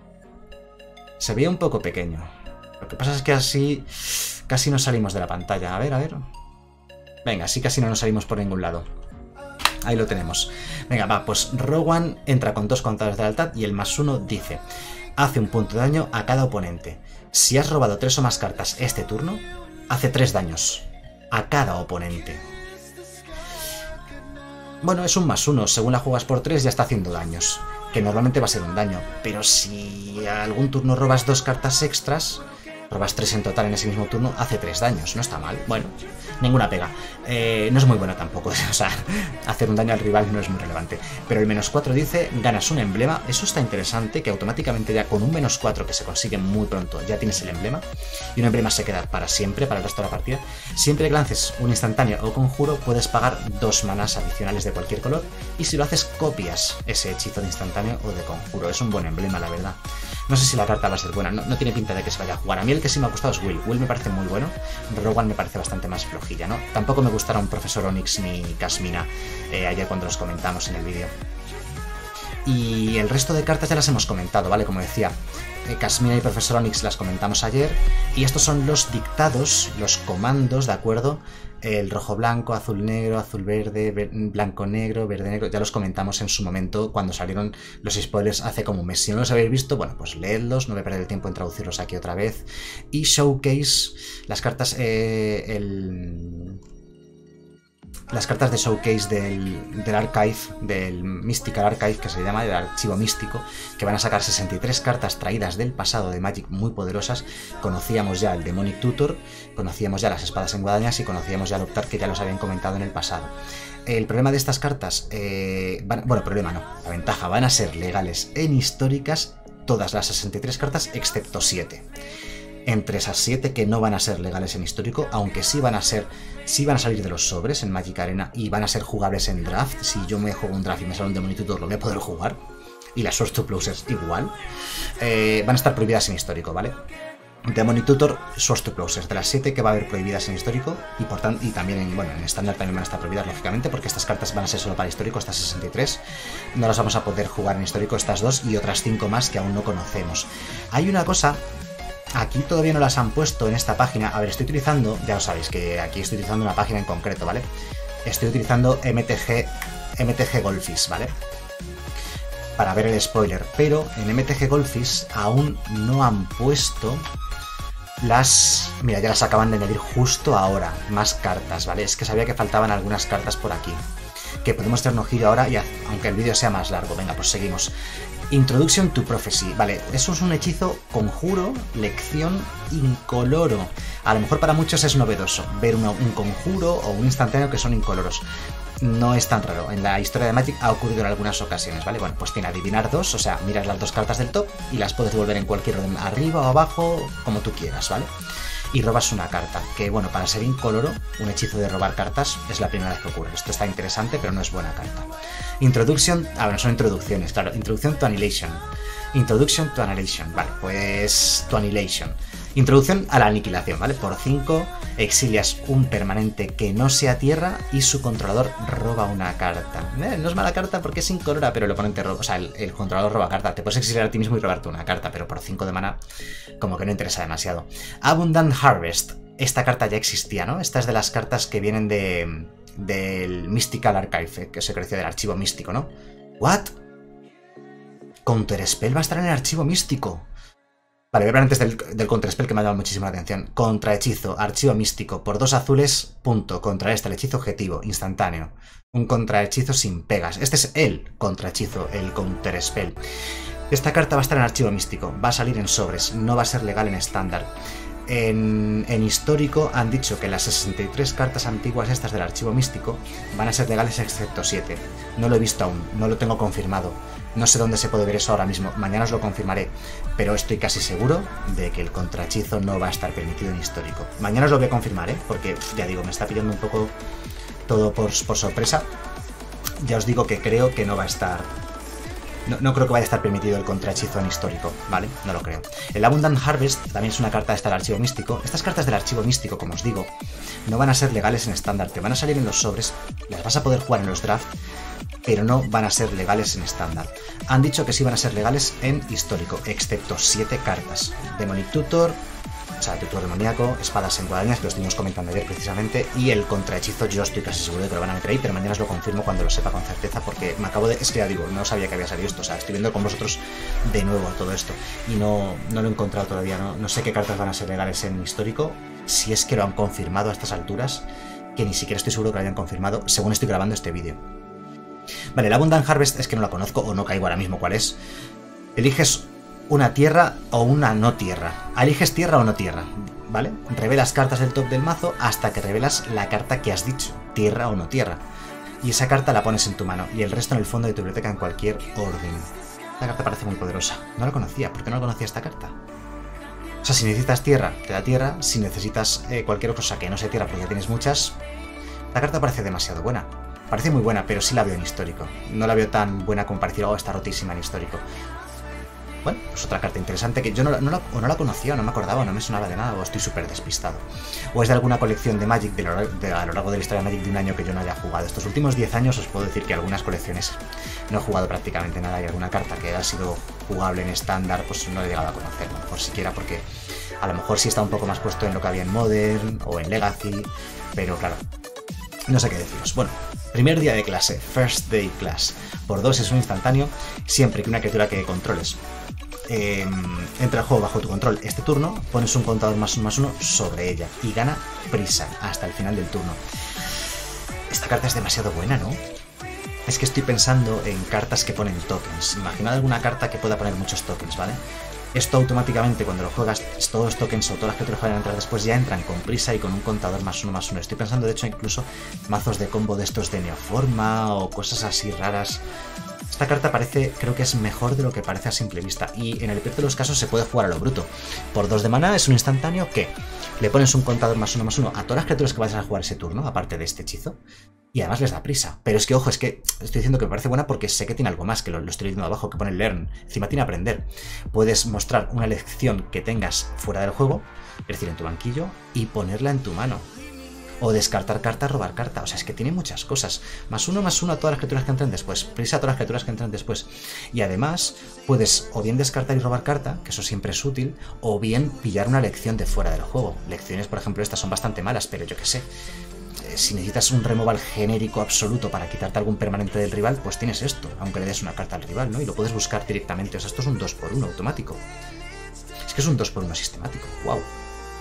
Se ve un poco pequeño. Lo que pasa es que así casi no salimos de la pantalla. A ver, a ver. Venga, así casi no nos salimos por ningún lado. Ahí lo tenemos. Venga, va, pues Rowan entra con dos contadores de lealtad y el más uno dice: hace un punto de daño a cada oponente. Si has robado tres o más cartas este turno, hace tres daños a cada oponente. Bueno, es un más uno. Según la juegas por tres ya está haciendo daños, que normalmente va a ser un daño. Pero si algún turno robas dos cartas extras, robas tres en total en ese mismo turno, hace tres daños. No está mal. Bueno, ninguna pega. Eh, no es muy bueno tampoco. O sea, hacer un daño al rival no es muy relevante. Pero el menos cuatro dice, ganas un emblema. Eso está interesante, que automáticamente ya con un menos cuatro que se consigue muy pronto ya tienes el emblema. Y un emblema se queda para siempre, para el resto de la partida. Siempre que lances un instantáneo o conjuro, puedes pagar dos manás adicionales de cualquier color. Y si lo haces, copias ese hechizo de instantáneo o de conjuro. Es un buen emblema, la verdad. No sé si la carta va a ser buena, no, no tiene pinta de que se vaya a jugar. A mí el que sí me ha gustado es Will. Will me parece muy bueno, Rowan me parece bastante más flojilla, ¿no? Tampoco me gustaron Profesor Onyx ni Kasmina eh, ayer cuando los comentamos en el vídeo. Y el resto de cartas ya las hemos comentado, ¿vale? Como decía, eh, Kasmina y Profesor Onyx las comentamos ayer. Y estos son los dictados, los comandos, ¿de acuerdo? El rojo-blanco, azul-negro, azul-verde, blanco-negro, verde-negro, ya los comentamos en su momento cuando salieron los spoilers hace como un mes. Si no los habéis visto, bueno, pues leedlos, no voy a perder el tiempo en traducirlos aquí otra vez. Y Showcase, las cartas, eh, el... las cartas de Showcase del, del Archive, del Mystical Archive, que se llama, del archivo místico, que van a sacar sesenta y tres cartas traídas del pasado de Magic muy poderosas. Conocíamos ya el Demonic Tutor, conocíamos ya las espadas en guadañas y conocíamos ya el Optar, que ya los habían comentado en el pasado. El problema de estas cartas, eh, van, bueno, problema no, la ventaja, van a ser legales en históricas todas las sesenta y tres cartas excepto siete. Entre esas siete que no van a ser legales en histórico, aunque sí van a ser, sí van a salir de los sobres en Magic Arena y van a ser jugables en draft. Si yo me juego un draft y me sale un Demonic Tutor, lo voy a poder jugar. Y las Source to Closers igual. Eh, van a estar prohibidas en histórico, ¿vale? Demonic Tutor, Source to Closers, de las siete que va a haber prohibidas en histórico y por tanto, y también en, bueno, en estándar también van a estar prohibidas, lógicamente, porque estas cartas van a ser solo para histórico, estas sesenta y tres. No las vamos a poder jugar en histórico, estas dos y otras cinco más que aún no conocemos. Hay una cosa... Aquí todavía no las han puesto en esta página. A ver, estoy utilizando, ya lo sabéis, que aquí estoy utilizando una página en concreto, ¿vale? Estoy utilizando M T G, M T G Goldfish, ¿vale? Para ver el spoiler, pero en M T G Goldfish aún no han puesto las... Mira, ya las acaban de añadir justo ahora. Más cartas, ¿vale? Es que sabía que faltaban algunas cartas por aquí. Que podemos hacer un giro ahora, y aunque el vídeo sea más largo. Venga, pues seguimos. Introduction to Prophecy. Vale, eso es un hechizo conjuro, lección incoloro. A lo mejor para muchos es novedoso ver una, un conjuro o un instantáneo que son incoloros. No es tan raro. En la historia de Magic ha ocurrido en algunas ocasiones, ¿vale? Bueno, pues tiene adivinar dos, o sea, miras las dos cartas del top y las puedes devolver en cualquier orden, arriba o abajo, como tú quieras, ¿vale? Y robas una carta, que bueno, para ser incoloro, un hechizo de robar cartas es la primera vez que ocurre. Esto está interesante, pero no es buena carta. Introduction, ah, bueno, son introducciones, claro. Introduction to Annihilation. Introduction to Annihilation, vale, pues to Annihilation. Introducción a la aniquilación, ¿vale? Por cinco exilias un permanente que no sea tierra y su controlador roba una carta. Eh, no es mala carta porque es incolora, pero el oponente roba, o sea, el, el controlador roba carta. Te puedes exiliar a ti mismo y robarte una carta, pero por cinco de mana como que no interesa demasiado. Abundant Harvest. Esta carta ya existía, ¿no? Esta es de las cartas que vienen de del Mystical Archive, que se creció del archivo místico, ¿no? ¿What? Counterspell va a estar en el archivo místico. Vale, voy a hablar antes del, del contraspell que me ha llamado muchísimo la atención. Contrahechizo, archivo místico, por dos azules, punto. Contra este, el hechizo objetivo, instantáneo. Un contrahechizo sin pegas. Este es el contrahechizo, el counterspell. Esta carta va a estar en archivo místico, va a salir en sobres, no va a ser legal en estándar. En, en histórico han dicho que las sesenta y tres cartas antiguas estas del archivo místico van a ser legales excepto siete. No lo he visto aún, no lo tengo confirmado. No sé dónde se puede ver eso ahora mismo, mañana os lo confirmaré, pero estoy casi seguro de que el contrahechizo no va a estar permitido en histórico. Mañana os lo voy a confirmar, ¿eh? Porque, ya digo, me está pillando un poco todo por, por sorpresa. Ya os digo que creo que no va a estar... No, no creo que vaya a estar permitido el contrahechizo en histórico, ¿vale? No lo creo. El Abundant Harvest también es una carta esta del archivo místico. Estas cartas del archivo místico, como os digo, no van a ser legales en estándar, te van a salir en los sobres, las vas a poder jugar en los drafts, pero no van a ser legales en estándar. Han dicho que sí van a ser legales en histórico, excepto siete cartas. Demonic Tutor, o sea, Tutor demoníaco, espadas en guadañas, que lo estuvimos comentando ayer precisamente, y el contrahechizo yo estoy casi seguro de que lo van a meter ahí, pero mañana os lo confirmo cuando lo sepa con certeza, porque me acabo de... Es que ya digo, no sabía que había salido esto, o sea, estoy viendo con vosotros de nuevo todo esto, y no, no lo he encontrado todavía, no, no sé qué cartas van a ser legales en histórico, si es que lo han confirmado a estas alturas, que ni siquiera estoy seguro que lo hayan confirmado, según estoy grabando este vídeo. Vale, el Abundant Harvest es que no la conozco, o no caigo ahora mismo cuál es. Eliges una tierra o una no tierra. Eliges tierra o no tierra, ¿vale? Revelas cartas del top del mazo hasta que revelas la carta que has dicho, tierra o no tierra. Y esa carta la pones en tu mano y el resto en el fondo de tu biblioteca en cualquier orden. Esta carta parece muy poderosa. No la conocía. ¿Por qué no la conocía esta carta? O sea, si necesitas tierra, te da tierra. Si necesitas eh, cualquier cosa que no sea tierra porque ya tienes muchas, la carta parece demasiado buena. Parece muy buena, pero sí la veo en histórico. No la veo tan buena como parecida. Oh, está rotísima en histórico. Bueno, pues otra carta interesante que yo no, no, la, o no la conocía, o no me acordaba, o no me sonaba de nada, o estoy súper despistado. O es de alguna colección de Magic de lo, de, a lo largo de la historia de Magic de un año que yo no haya jugado. Estos últimos diez años os puedo decir que algunas colecciones no he jugado prácticamente nada y alguna carta que ha sido jugable en estándar pues no he llegado a conocer, ¿no? Por siquiera porque a lo mejor sí está un poco más puesto en lo que había en Modern o en Legacy, pero claro, no sé qué deciros. Bueno, primer día de clase, First Day Class. Por dos es un instantáneo, siempre que una criatura que controles eh, entra al juego bajo tu control este turno, pones un contador más uno más uno sobre ella y gana prisa hasta el final del turno. Esta carta es demasiado buena, ¿no? Es que estoy pensando en cartas que ponen tokens. Imaginad alguna carta que pueda poner muchos tokens, ¿vale? Esto automáticamente cuando lo juegas, todos los tokens o todas las criaturas que vayan a entrar después ya entran con prisa y con un contador más uno más uno. Estoy pensando de hecho incluso mazos de combo de estos de Neoforma o cosas así raras. Esta carta parece, creo que es mejor de lo que parece a simple vista y en el peor de los casos se puede jugar a lo bruto. Por dos de mana es un instantáneo que le pones un contador más uno más uno a todas las criaturas que vayas a jugar ese turno, aparte de este hechizo. Y además les da prisa. Pero es que, ojo, es que estoy diciendo que me parece buena porque sé que tiene algo más, que lo, lo estoy leyendo abajo, que pone Learn. Encima tiene Aprender. Puedes mostrar una elección que tengas fuera del juego, es decir, en tu banquillo, y ponerla en tu mano. O descartar carta, robar carta. O sea, es que tiene muchas cosas. Más uno, más uno a todas las criaturas que entren después. Prisa a todas las criaturas que entren después. Y además, puedes o bien descartar y robar carta, que eso siempre es útil, o bien pillar una elección de fuera del juego. Lecciones, por ejemplo, estas son bastante malas, pero yo qué sé. Si necesitas un removal genérico absoluto para quitarte algún permanente del rival, pues tienes esto, aunque le des una carta al rival, ¿no? Y lo puedes buscar directamente. O sea, esto es un dos por uno automático. Es que es un dos por uno sistemático. ¡Wow!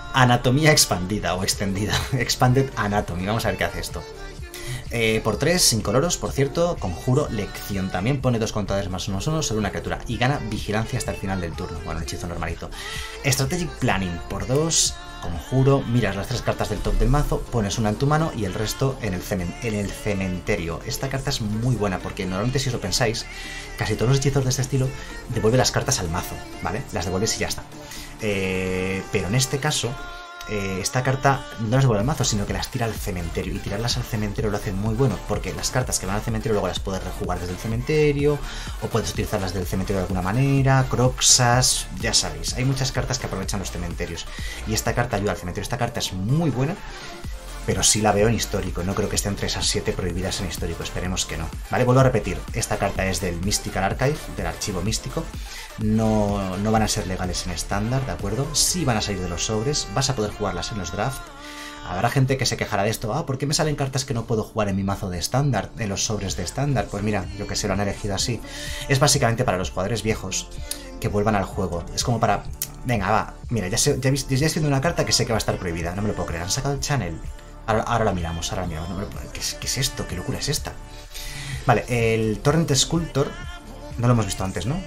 Anatomía expandida o extendida. Expanded Anatomy. Vamos a ver qué hace esto. Eh, por tres, incoloros, por cierto, conjuro, lección. También pone dos contadores más uno más uno sobre una criatura y gana vigilancia hasta el final del turno. Bueno, el hechizo normalito. Strategic Planning, por dos, conjuro, miras las tres cartas del top del mazo, pones una en tu mano y el resto en el, cemen en el cementerio. Esta carta es muy buena porque normalmente, si os lo pensáis, casi todos los hechizos de este estilo devuelve las cartas al mazo, ¿vale? Las devuelves y ya está. Eh, pero en este caso... Eh, esta carta no las devuelve al mazo, sino que las tira al cementerio. Y tirarlas al cementerio lo hace muy bueno, porque las cartas que van al cementerio luego las puedes rejugar desde el cementerio, o puedes utilizarlas del cementerio de alguna manera, Croxas, ya sabéis. Hay muchas cartas que aprovechan los cementerios. Y esta carta ayuda al cementerio. Esta carta es muy buena, pero sí la veo en histórico. No creo que esté entre esas siete prohibidas en histórico, esperemos que no. Vale, vuelvo a repetir, esta carta es del Mystical Archive, del archivo místico. No, no van a ser legales en estándar, ¿de acuerdo? Sí van a salir de los sobres, vas a poder jugarlas en los draft. Habrá gente que se quejará de esto. Ah, ¿por qué me salen cartas que no puedo jugar en mi mazo de estándar, en los sobres de estándar? Pues mira, yo que sé, lo han elegido así. Es básicamente para los jugadores viejos que vuelvan al juego. Es como para... Venga, va, mira, ya, sé, ya, ya estoy haciendo una carta que sé que va a estar prohibida, no me lo puedo creer. Han sacado el channel. Ahora, ahora la miramos, ahora la miramos. No me lo... ¿Qué, es, ¿Qué es esto? ¿Qué locura es esta? Vale, el Torrent Sculptor no lo hemos visto antes, ¿no?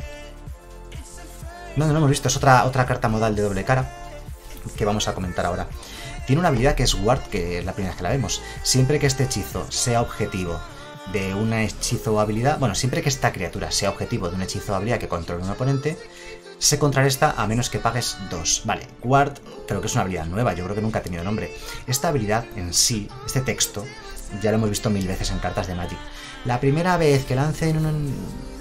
No, no lo hemos visto, es otra, otra carta modal de doble cara que vamos a comentar ahora. Tiene una habilidad que es Ward, que es la primera vez que la vemos. Siempre que este hechizo sea objetivo de un hechizo o habilidad, bueno, siempre que esta criatura sea objetivo de un hechizo o habilidad que controle un oponente, se contrarresta a menos que pagues dos. Vale, Ward creo que es una habilidad nueva, yo creo que nunca ha tenido nombre. Esta habilidad en sí, este texto, ya lo hemos visto mil veces en cartas de Magic. La primera vez que lancen un...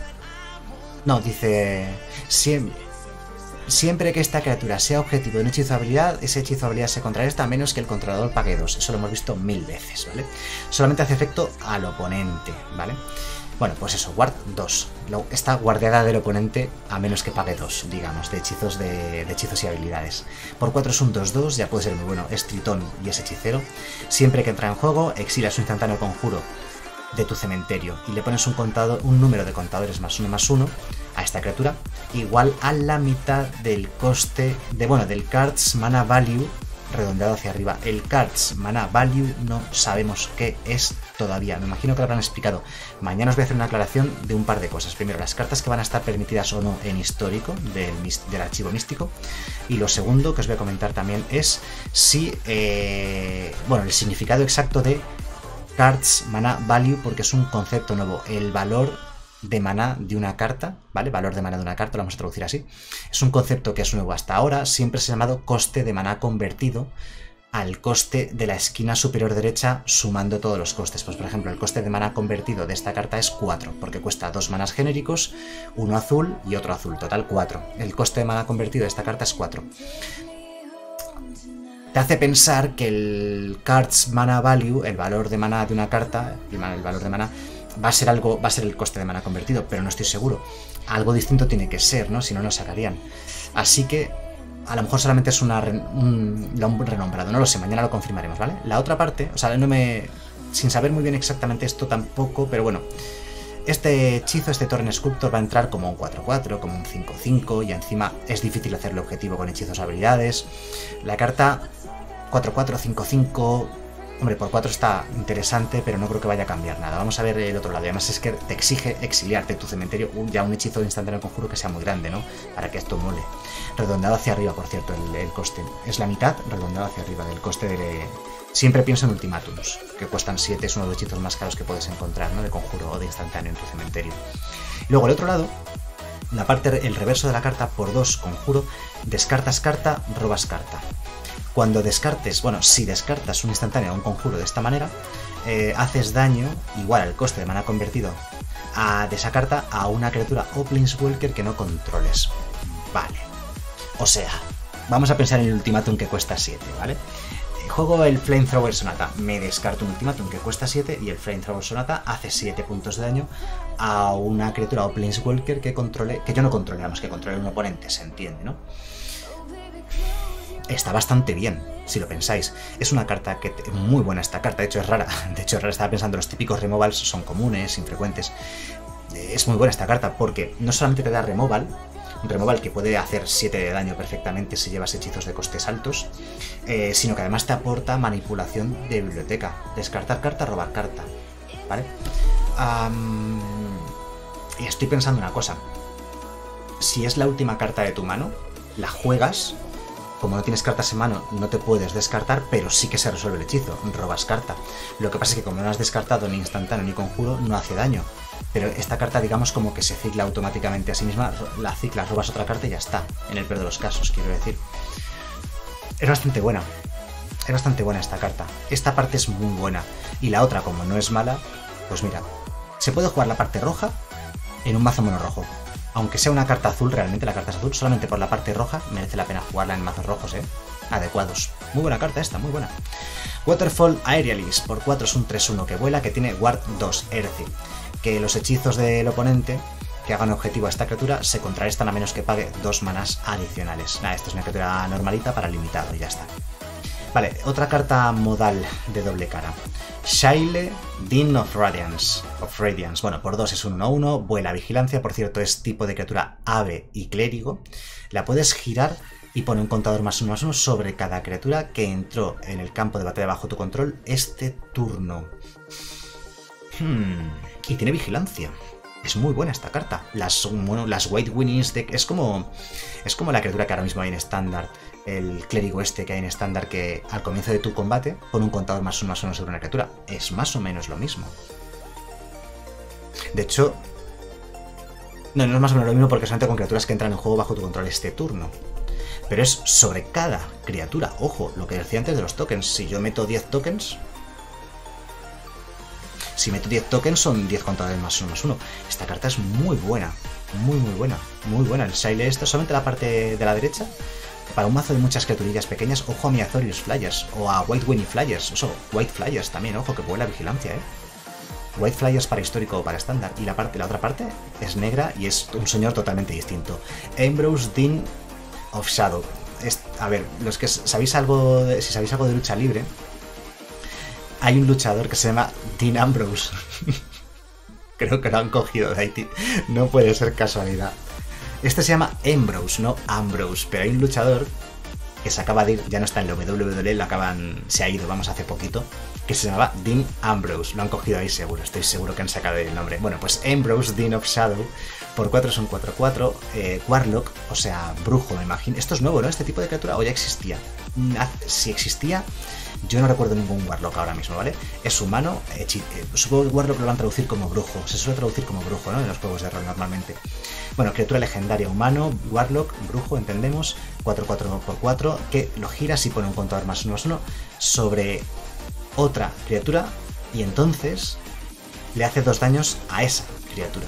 No, dice... Siempre... Siempre que esta criatura sea objetivo de un hechizo de habilidad, ese hechizo de habilidad se contrarresta a menos que el controlador pague dos. Eso lo hemos visto mil veces, ¿vale? Solamente hace efecto al oponente, ¿vale? Bueno, pues eso, guard dos. Está guardiada del oponente a menos que pague dos, digamos, de hechizos de, de hechizos y habilidades. Por cuatro es un dos dos, ya puede ser muy bueno. Es tritón y es hechicero. Siempre que entra en juego, exilas un instantáneo conjuro de tu cementerio y le pones un contador, un número de contadores más uno más uno a esta criatura igual a la mitad del coste de, bueno, del Cards Mana Value redondeado hacia arriba. El Cards Mana Value no sabemos qué es todavía, me imagino que lo habrán explicado. Mañana os voy a hacer una aclaración de un par de cosas. Primero, las cartas que van a estar permitidas o no en histórico del, del archivo místico, y lo segundo que os voy a comentar también es si, eh, bueno, el significado exacto de Cards Mana Value, porque es un concepto nuevo. El valor de maná de una carta, ¿vale? Valor de maná de una carta, lo vamos a traducir así. Es un concepto que es nuevo hasta ahora. Siempre se ha llamado coste de maná convertido al coste de la esquina superior derecha sumando todos los costes. Pues por ejemplo, el coste de maná convertido de esta carta es cuatro, porque cuesta dos manás genéricos, uno azul y otro azul, total cuatro. El coste de maná convertido de esta carta es cuatro. Te hace pensar que el Cards Mana Value, el valor de maná de una carta, el valor de maná, va a ser algo, va a ser el coste de maná convertido, pero no estoy seguro. Algo distinto tiene que ser, ¿no? Si no, nos sacarían. Así que a lo mejor solamente es una, un, un renombrado, no lo sé, mañana lo confirmaremos, ¿vale? La otra parte, o sea, no me, sin saber muy bien exactamente esto tampoco, pero bueno, este hechizo, este Torrent Sculptor va a entrar como un cuatro cuatro, como un cinco cinco, y encima es difícil hacerlo objetivo con hechizos o habilidades. La carta cuatro cuatro, cinco cinco... Hombre, por cuatro está interesante, pero no creo que vaya a cambiar nada. Vamos a ver el otro lado. Y además es que te exige exiliarte tu cementerio ya un hechizo de instantáneo conjuro que sea muy grande, ¿no? Para que esto mole. Redondeado hacia arriba, por cierto, el, el coste. Es la mitad redondeado hacia arriba del coste de... Siempre pienso en ultimátums, que cuestan siete, es uno de los hechizos más caros que puedes encontrar, ¿no? De conjuro o de instantáneo en tu cementerio. Y luego el otro lado, la parte, el reverso de la carta, por dos conjuro, descartas carta, robas carta. Cuando descartes, bueno, si descartas un instantáneo o un conjuro de esta manera, eh, haces daño igual al coste de mana convertido a, de esa carta a una criatura o Planeswalker que no controles. Vale. O sea, vamos a pensar en el ultimátum que cuesta siete, ¿vale? Juego el Flamethrower Sonata, me descarto un ultimátum que cuesta siete y el Flamethrower Sonata hace siete puntos de daño a una criatura o Planeswalker que controle, que yo no controle, digamos, que controle un oponente, se entiende, ¿no? Está bastante bien, si lo pensáis. Es una carta que... Muy buena esta carta, de hecho es rara. De hecho es rara, estaba pensando, los típicos removals son comunes, infrecuentes. Es muy buena esta carta porque no solamente te da removal, removal, que puede hacer siete de daño perfectamente si llevas hechizos de costes altos, eh, sino que además te aporta manipulación de biblioteca. Descartar carta, robar carta. ¿Vale? Um, y estoy pensando una cosa. Si es la última carta de tu mano, la juegas. Como no tienes cartas en mano, no te puedes descartar, pero sí que se resuelve el hechizo. Robas carta. Lo que pasa es que como no has descartado ni instantáneo ni conjuro, no hace daño. Pero esta carta, digamos, como que se cicla automáticamente a sí misma. La ciclas, robas otra carta y ya está. En el peor de los casos, quiero decir. Es bastante buena. Es bastante buena esta carta. Esta parte es muy buena. Y la otra, como no es mala, pues mira. Se puede jugar la parte roja en un mazo mono rojo. Aunque sea una carta azul, realmente la carta es azul, solamente por la parte roja merece la pena jugarla en mazos rojos, ¿eh? Adecuados. Muy buena carta esta, muy buena. Waterfall Aerialis, por cuatro es un tres uno que vuela, que tiene Ward dos, Earthy. Que los hechizos del oponente que hagan objetivo a esta criatura se contrarrestan a menos que pague dos manas adicionales. Nada, esto es una criatura normalita para limitado y ya está. Vale, otra carta modal de doble cara. Shaile, Din of Radiance. Of Radiance. Bueno, por dos es un uno uno, vuela vigilancia, por cierto es tipo de criatura ave y clérigo. La puedes girar y pone un contador más uno más uno sobre cada criatura que entró en el campo de batalla bajo tu control este turno. Hmm. Y tiene vigilancia. Es muy buena esta carta. Las, bueno, las White Winnies de, es como es como la criatura que ahora mismo hay en estándar. El clérigo este que hay en estándar que al comienzo de tu combate pone un contador más uno más uno sobre una criatura. Es más o menos lo mismo. De hecho, no, no es más o menos lo mismo porque solamente con criaturas que entran en juego bajo tu control este turno. Pero es sobre cada criatura. Ojo, lo que decía antes de los tokens. Si yo meto diez tokens... Si meto diez tokens son diez contadores más uno más uno. Esta carta es muy buena. Muy, muy buena. Muy buena. El Shaile esto, solamente la parte de la derecha... Para un mazo de muchas criaturillas pequeñas, ojo a mi Azorius Flyers o a White Winnie Flyers, o White Flyers también, ojo que vuela vigilancia, eh. White Flyers para histórico o para estándar, y la parte, la otra parte es negra y es un señor totalmente distinto. Ambrose Din of Shadow. Es, a ver, los que sabéis algo, de, si sabéis algo de lucha libre, hay un luchador que se llama Dean Ambrose. Creo que lo han cogido de Haití. No puede ser casualidad. Este se llama Ambrose, no Ambrose, pero hay un luchador que se acaba de ir, ya no está en la W W E, lo acaban, se ha ido, vamos, hace poquito, que se llamaba Dean Ambrose. Lo han cogido ahí seguro, estoy seguro que han sacado el nombre. Bueno, pues Ambrose, Din of Shadow, por cuatro son cuatro cuatro, eh, Warlock, o sea, brujo, me imagino. Esto es nuevo, ¿no? Este tipo de criatura, o ya existía. Si existía, yo no recuerdo ningún Warlock ahora mismo, ¿vale? Es humano, eh, supongo que Warlock lo van a traducir como brujo, se suele traducir como brujo, ¿no? En los juegos de rol normalmente. Bueno, criatura legendaria, humano, Warlock, brujo, entendemos, cuatro cuatro por cuatro, que lo giras y pone un contador más uno más uno sobre otra criatura y entonces le hace dos daños a esa criatura.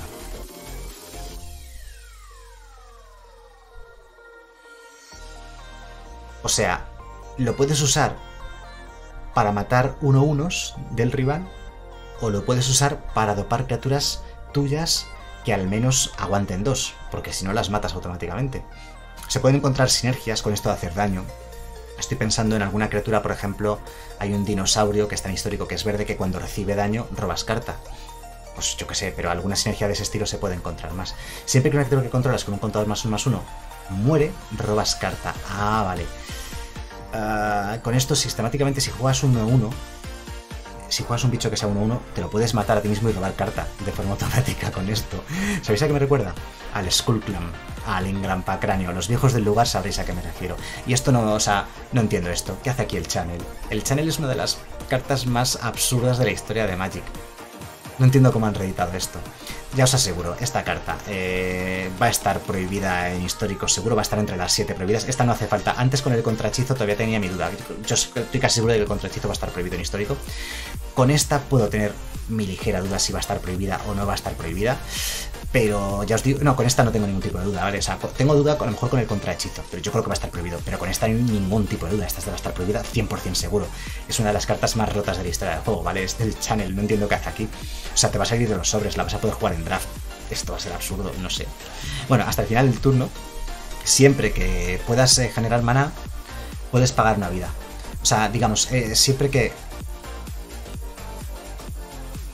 O sea, lo puedes usar para matar uno unos del rival o lo puedes usar para dopar criaturas tuyas que al menos aguanten dos, porque si no las matas automáticamente. Se pueden encontrar sinergias con esto de hacer daño. Estoy pensando en alguna criatura, por ejemplo, hay un dinosaurio que está en histórico que es verde que cuando recibe daño robas carta. Pues yo qué sé, pero alguna sinergia de ese estilo se puede encontrar más. Siempre que una criatura que controlas con un contador más uno más uno muere, robas carta. Ah, vale. Uh, con esto sistemáticamente si juegas uno uno, si juegas un bicho que sea uno uno, te lo puedes matar a ti mismo y robar carta de forma automática con esto. ¿Sabéis a qué me recuerda? Al Skullclamp, al Engrampacráneo. Los viejos del lugar sabréis a qué me refiero. Y esto no, o sea, no entiendo esto. ¿Qué hace aquí el Channel? El Channel es una de las cartas más absurdas de la historia de Magic. No entiendo cómo han reeditado esto. Ya os aseguro, esta carta eh, va a estar prohibida en históricos, seguro va a estar entre las siete prohibidas. Esta no hace falta. Antes con el contrahechizo todavía tenía mi duda. Yo estoy casi seguro de que el contrahechizo va a estar prohibido en histórico. Con esta puedo tener mi ligera duda si va a estar prohibida o no va a estar prohibida. Pero ya os digo, no, con esta no tengo ningún tipo de duda, ¿vale? O sea, tengo duda a lo mejor con el contrahechizo, pero yo creo que va a estar prohibido. Pero con esta no hay ningún tipo de duda, esta va a estar prohibida cien por cien seguro. Es una de las cartas más rotas de la historia del juego, ¿vale? Es del Channel, no entiendo qué hace aquí. O sea, te va a salir de los sobres, la vas a poder jugar en draft. Esto va a ser absurdo, no sé. Bueno, hasta el final del turno, siempre que puedas eh, generar maná, puedes pagar una vida. O sea, digamos, eh, siempre que...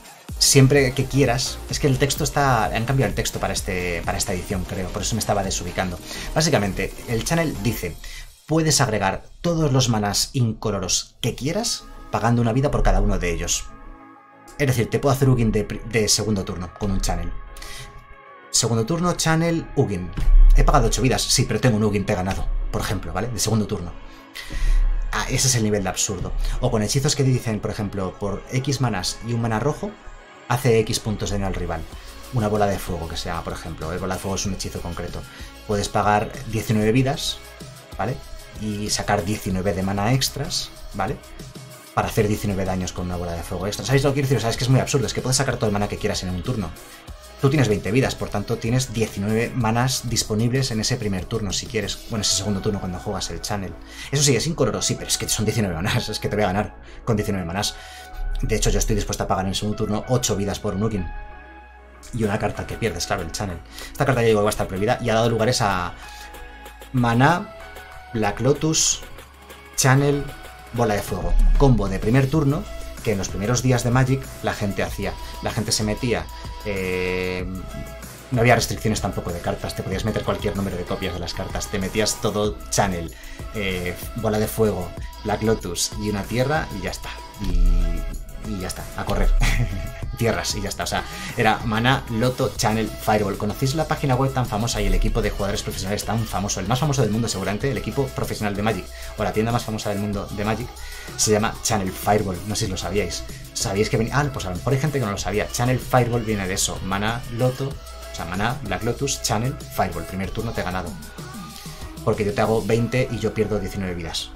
siempre que quieras. Es que el texto está... Han cambiado el texto para, este, para esta edición, creo. Por eso me estaba desubicando. Básicamente, el channel dice... Puedes agregar todos los manás incoloros que quieras, pagando una vida por cada uno de ellos. Es decir, te puedo hacer Ugin de, de segundo turno con un channel. Segundo turno, channel, Ugin. He pagado ocho vidas, sí, pero tengo un Ugin te ganado, por ejemplo, ¿vale? De segundo turno. Ah, ese es el nivel de absurdo. O con hechizos que dicen, por ejemplo, por X manás y un maná rojo, hace X puntos de daño al rival. Una bola de fuego, que se llama, por ejemplo. El bola de fuego es un hechizo concreto. Puedes pagar diecinueve vidas, ¿vale? Y sacar diecinueve de mana extras, ¿vale? Para hacer diecinueve daños con una bola de fuego extra. ¿Sabéis lo que quiero decir? O sea, es que es muy absurdo. Es que puedes sacar todo el mana que quieras en un turno. Tú tienes veinte vidas, por tanto tienes diecinueve manas disponibles en ese primer turno, si quieres. Bueno, ese segundo turno cuando juegas el channel. Eso sí, es incoloro, sí, pero es que son diecinueve manas. Es que te voy a ganar con diecinueve manas. De hecho, yo estoy dispuesto a pagar en el segundo turno ocho vidas por un Ugin. Y una carta que pierdes, claro, el channel. Esta carta ya digo que va a estar prohibida y ha dado lugares a... Maná, Black Lotus, Channel, Bola de Fuego. Combo de primer turno que en los primeros días de Magic la gente hacía. La gente se metía... Eh, no había restricciones tampoco de cartas. Te podías meter cualquier número de copias de las cartas. Te metías todo Channel, eh, Bola de Fuego, Black Lotus y una tierra y ya está. Y, y ya está, a correr. Tierras y ya está. O sea, era Mana, Loto, Channel, Fireball. ¿Conocéis la página web tan famosa y el equipo de jugadores profesionales tan famoso? El más famoso del mundo seguramente, el equipo profesional de Magic, o la tienda más famosa del mundo de Magic, se llama Channel Fireball. No sé si lo sabíais. ¿Sabíais que venía? Ah, pues a lo mejor hay gente que no lo sabía. Channel Fireball viene de eso. Mana, Loto, o sea, Mana, Black Lotus, Channel, Fireball. Primer turno te he ganado. Porque yo te hago veinte y yo pierdo diecinueve vidas.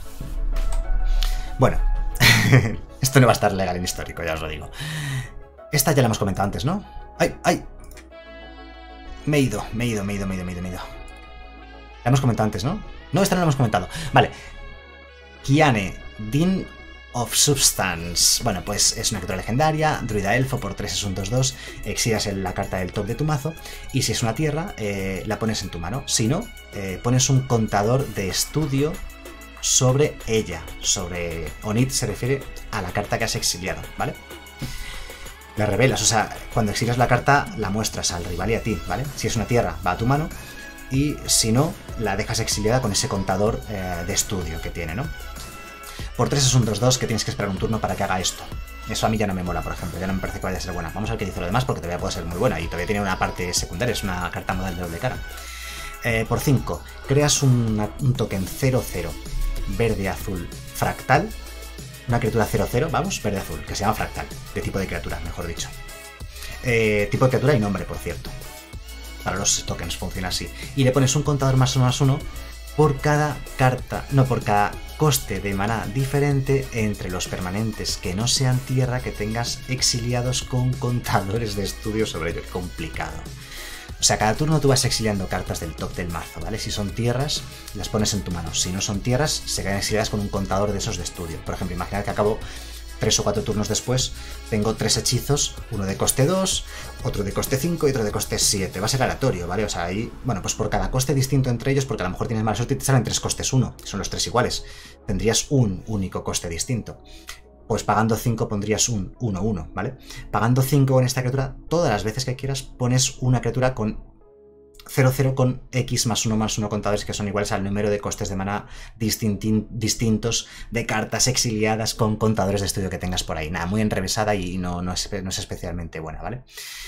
Bueno, esto no va a estar legal en histórico, ya os lo digo. Esta ya la hemos comentado antes, ¿no? ¡Ay, ay! Me he ido, me he ido, me he ido, me he ido, me he ido, me he ido. La hemos comentado antes, ¿no? No, esta no la hemos comentado. Vale. Kiane, Din of Substance. Bueno, pues es una criatura legendaria, druida elfo, por tres es un dos dos, exilas la carta del top de tu mazo, y si es una tierra, eh, la pones en tu mano. Si no, eh, pones un contador de estudio sobre ella. Sobre Onit se refiere a la carta que has exiliado, ¿vale? La revelas, o sea, cuando exilias la carta la muestras al rival y a ti, ¿vale? Si es una tierra, va a tu mano, y si no, la dejas exiliada con ese contador eh, de estudio que tiene, ¿no? Por tres es un dos dos que tienes que esperar un turno para que haga esto. Eso a mí ya no me mola, por ejemplo, ya no me parece que vaya a ser buena. Vamos a ver qué dice lo demás, porque todavía puede ser muy buena y todavía tiene una parte secundaria, es una carta modal de doble cara. Eh, por cinco, creas una, un token cero cero, verde-azul, fractal. Una criatura cero cero, vamos, verde-azul, que se llama fractal, de tipo de criatura, mejor dicho. Eh, tipo de criatura y nombre, por cierto. Para los tokens funciona así. Y le pones un contador más uno más uno por cada carta, no, por cada coste de maná diferente entre los permanentes que no sean tierra que tengas exiliados con contadores de estudio sobre ello. Qué complicado. O sea, cada turno tú vas exiliando cartas del top del mazo, ¿vale? Si son tierras, las pones en tu mano. Si no son tierras, se quedan exiliadas con un contador de esos de estudio. Por ejemplo, imaginad que acabo tres o cuatro turnos después, tengo tres hechizos, uno de coste dos, otro de coste cinco y otro de coste siete. Va a ser aleatorio, ¿vale? O sea, ahí, bueno, pues por cada coste distinto entre ellos, porque a lo mejor tienes mala suerte y te salen tres costes uno, son los tres iguales. Tendrías un único coste distinto. Pues pagando cinco pondrías un uno uno, ¿vale? Pagando cinco en esta criatura, todas las veces que quieras pones una criatura con cero cero con X más uno más uno contadores que son iguales al número de costes de mana distintos de cartas exiliadas con contadores de estudio que tengas por ahí. Nada, muy enrevesada y no, no, es, no es especialmente buena, ¿vale?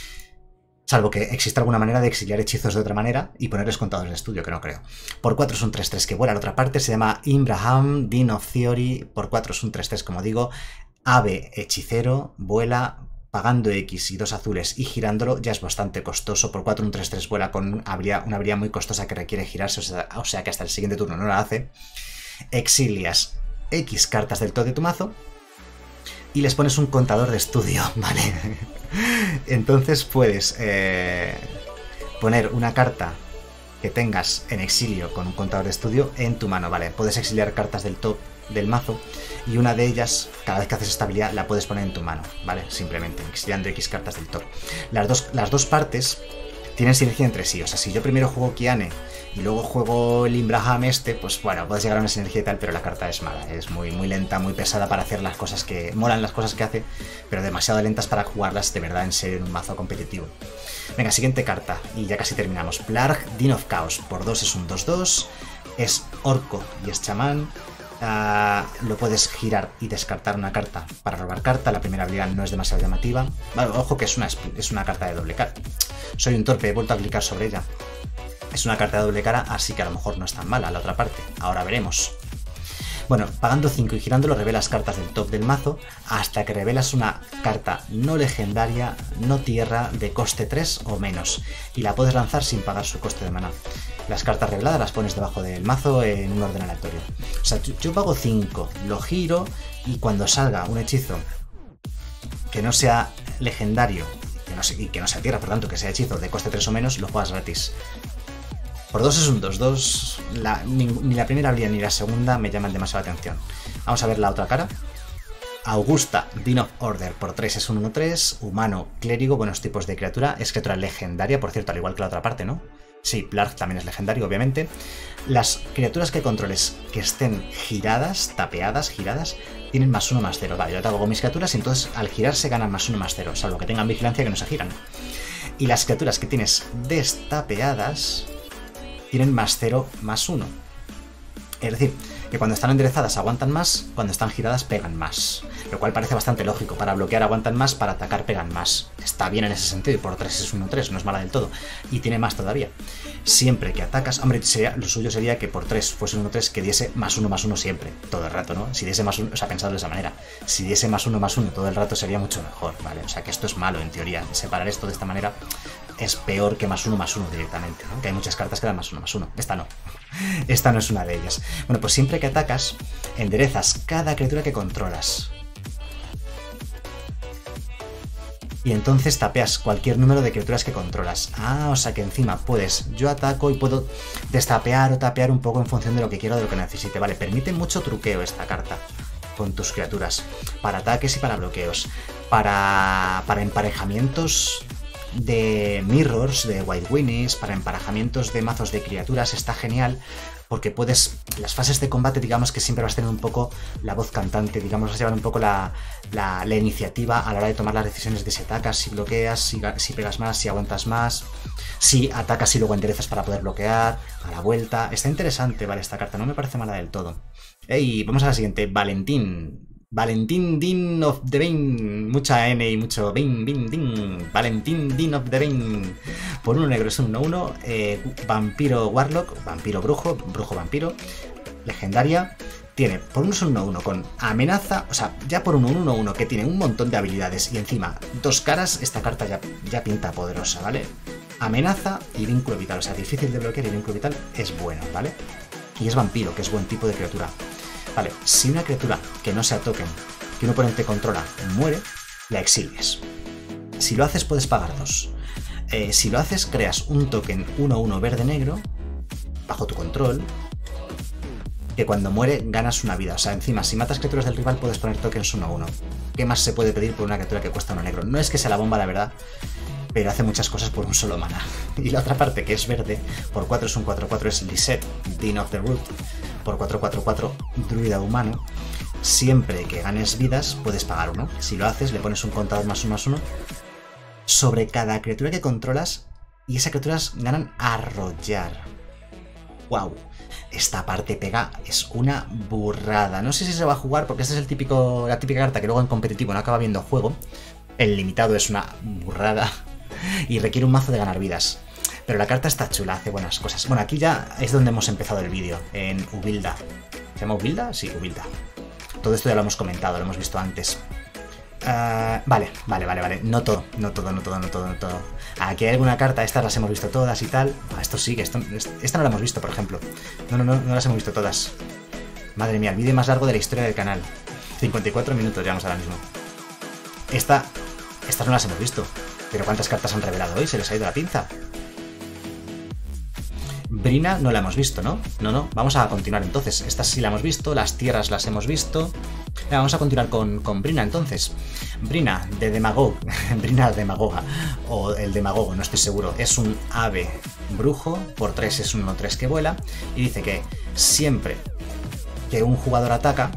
Salvo que exista alguna manera de exiliar hechizos de otra manera y ponerles contadores de estudio, que no creo. Por cuatro es un tres tres que vuela. La otra parte se llama Imbraham, Dean of Theory. Por cuatro es un tres tres, como digo. Ave hechicero, vuela, pagando X y dos azules y girándolo ya es bastante costoso. Por cuatro un tres tres vuela con una habilidad, una habilidad muy costosa que requiere girarse, o sea, o sea que hasta el siguiente turno no la hace. Exilias X cartas del todo de tu mazo y les pones un contador de estudio, ¿vale? Entonces puedes eh, poner una carta que tengas en exilio con un contador de estudio en tu mano, ¿vale? Puedes exiliar cartas del top del mazo y una de ellas, cada vez que haces esta habilidad, la puedes poner en tu mano, ¿vale? Simplemente exiliando X cartas del top. Las dos, las dos partes tienen sinergia entre sí. O sea, si yo primero juego Kiane y luego juego el Imbraham este, pues bueno, puedes llegar a una sinergia y tal, pero la carta es mala. Es muy, muy lenta, muy pesada para hacer las cosas que... Molan las cosas que hace, pero demasiado lentas para jugarlas de verdad en serio en un mazo competitivo. Venga, siguiente carta, y ya casi terminamos. Plarg, Din of Chaos. Por dos es un dos dos. Es orco y es chamán. Uh, lo puedes girar y descartar una carta para robar carta. La primera habilidad no es demasiado llamativa. Bueno, ojo que es una, es una carta de doble cara. Soy un torpe, he vuelto a clicar sobre ella. Es una carta de doble cara, así que a lo mejor no es tan mala la otra parte. Ahora veremos. Bueno, pagando cinco y girándolo revelas cartas del top del mazo hasta que revelas una carta no legendaria, no tierra, de coste tres o menos. Y la puedes lanzar sin pagar su coste de maná. Las cartas reveladas las pones debajo del mazo en un orden aleatorio. O sea, yo pago cinco, lo giro y cuando salga un hechizo que no sea legendario que no sea, y que no sea tierra, por tanto que sea hechizo de coste tres o menos, lo juegas gratis. Por dos es un dos dos, la, ni, ni la primera habilidad ni la segunda me llaman demasiado la atención. Vamos a ver la otra cara. Augusta, Din of Order, por tres es un uno tres, humano, clérigo, buenos tipos de criatura, es criatura legendaria, por cierto, al igual que la otra parte, ¿no? Sí, Plarg también es legendario, obviamente. Las criaturas que controles que estén giradas, tapeadas, giradas, tienen más uno más cero. Vale, yo te hago mis criaturas y entonces al girarse ganan más uno más cero, salvo que tengan vigilancia que no se giran. Y las criaturas que tienes destapeadas tienen más cero más uno. Es decir, que cuando están enderezadas aguantan más, cuando están giradas pegan más. Lo cual parece bastante lógico. Para bloquear aguantan más, para atacar pegan más. Está bien en ese sentido y por tres es uno tres, no es mala del todo. Y tiene más todavía. Siempre que atacas... Hombre, sería, lo suyo sería que por tres fuese uno tres que diese más uno más uno siempre, todo el rato, ¿no? Si diese más uno, o sea, pensado de esa manera. Si diese más uno más uno todo el rato sería mucho mejor, ¿vale? O sea, que esto es malo en teoría. Separar esto de esta manera es peor que más uno más uno directamente, ¿no? Que hay muchas cartas que dan más uno más uno. Esta no. Esta no es una de ellas. Bueno, pues siempre que atacas, enderezas cada criatura que controlas. Y entonces tapeas cualquier número de criaturas que controlas. Ah, o sea que encima puedes... Yo ataco y puedo destapear o tapear un poco en función de lo que quiero o de lo que necesite. Vale, permite mucho truqueo esta carta con tus criaturas. Para ataques y para bloqueos. Para, para emparejamientos de mirrors, de white winnies, para emparejamientos de mazos de criaturas está genial, porque puedes, las fases de combate digamos que siempre vas a tener un poco la voz cantante, digamos vas a llevar un poco la, la, la iniciativa a la hora de tomar las decisiones de si atacas, si bloqueas, si, si pegas más, si aguantas más, si atacas y luego enderezas para poder bloquear, a la vuelta. Está interesante, vale, esta carta no me parece mala del todo. Ey, vamos a la siguiente, Valentín. Valentín Din of the Bane, mucha N y mucho Bane, Bin, Din. Valentín Din of the Bane. Por uno negro es un uno uno. Eh, vampiro Warlock, vampiro brujo, brujo vampiro. Legendaria. Tiene por uno es un uno uno con amenaza, o sea, ya por un uno uno que tiene un montón de habilidades y encima dos caras, esta carta ya, ya pinta poderosa, ¿vale? Amenaza y vínculo vital, o sea, difícil de bloquear y vínculo vital es bueno, ¿vale? Y es vampiro, que es buen tipo de criatura. Vale, si una criatura que no sea token, que un oponente controla, muere, la exilias. Si lo haces puedes pagar dos. Eh, si lo haces creas un token uno uno verde-negro, bajo tu control, que cuando muere ganas una vida. O sea, encima, si matas criaturas del rival puedes poner tokens uno uno. ¿Qué más se puede pedir por una criatura que cuesta uno negro? No es que sea la bomba, la verdad, pero hace muchas cosas por un solo mana. Y la otra parte, que es verde, por cuatro es un cuatro cuatro, es Lisette, Din of the Root. Por cuatro cuatro cuatro, druida humano. Siempre que ganes vidas puedes pagar uno. Si lo haces le pones un contador más uno más uno sobre cada criatura que controlas y esas criaturas ganan arrollar. Wow, esta parte pega, es una burrada. No sé si se va a jugar porque esta es el típico, la típica carta que luego en competitivo no acaba viendo juego. El limitado es una burrada y requiere un mazo de ganar vidas. Pero la carta está chula, hace buenas cosas. Bueno, aquí ya es donde hemos empezado el vídeo, en Ubilda. ¿Se llama Ubilda? Sí, Ubilda. Todo esto ya lo hemos comentado, lo hemos visto antes. Uh, vale, vale, vale, vale. No todo, no todo, no todo, no todo, no todo. Aquí hay alguna carta, estas las hemos visto todas y tal. Ah, esto sí, esto, esta no la hemos visto, por ejemplo. No, no, no, no las hemos visto todas. Madre mía, el vídeo más largo de la historia del canal. cincuenta y cuatro minutos llevamos ahora mismo. Esta, estas no las hemos visto. Pero ¿cuántas cartas han revelado hoy? Se les ha ido la pinza. Brina no la hemos visto, ¿no? No, no. Vamos a continuar entonces. Estas sí la hemos visto, las tierras las hemos visto. Vamos a continuar con, con Brina entonces. Brina de Demagog, Brina Demagoga, o el Demagogo, no estoy seguro. Es un ave brujo, por tres es un uno tres que vuela, y dice que siempre que un jugador ataca,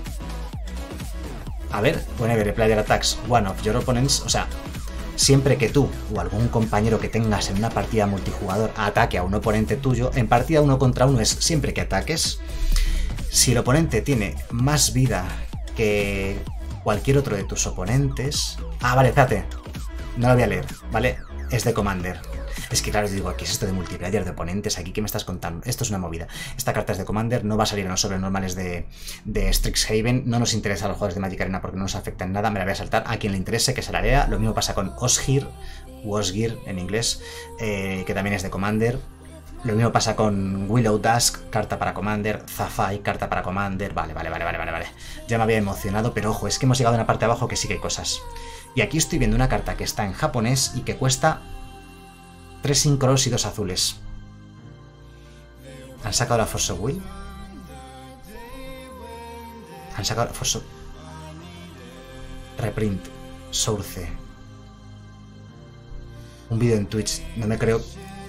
a ver, whenever a player attacks one of your opponents, o sea, siempre que tú o algún compañero que tengas en una partida multijugador ataque a un oponente tuyo, en partida uno contra uno es siempre que ataques, si el oponente tiene más vida que cualquier otro de tus oponentes... Ah, vale, espérate, no lo voy a leer, ¿vale? Es de Commander. Es que claro, os digo, aquí es esto de multiplayer, de oponentes, aquí ¿qué me estás contando? Esto es una movida. Esta carta es de Commander, no va a salir en los sobres normales de, de Strixhaven, no nos interesa a los jugadores de Magic Arena porque no nos afecta en nada, me la voy a saltar a quien le interese, que se la lea. Lo mismo pasa con Osgir, Osgir en inglés, eh, que también es de Commander. Lo mismo pasa con Willow Dusk, carta para Commander, Zafai, carta para Commander, vale, vale, vale, vale, vale, vale. Ya me había emocionado, pero ojo, es que hemos llegado a una parte de abajo que sí que hay cosas. Y aquí estoy viendo una carta que está en japonés y que cuesta tres sin colores y dos azules. ¿Han sacado la Force of Will? Han sacado la Force of... Reprint, Source. Un vídeo en Twitch, no me creo...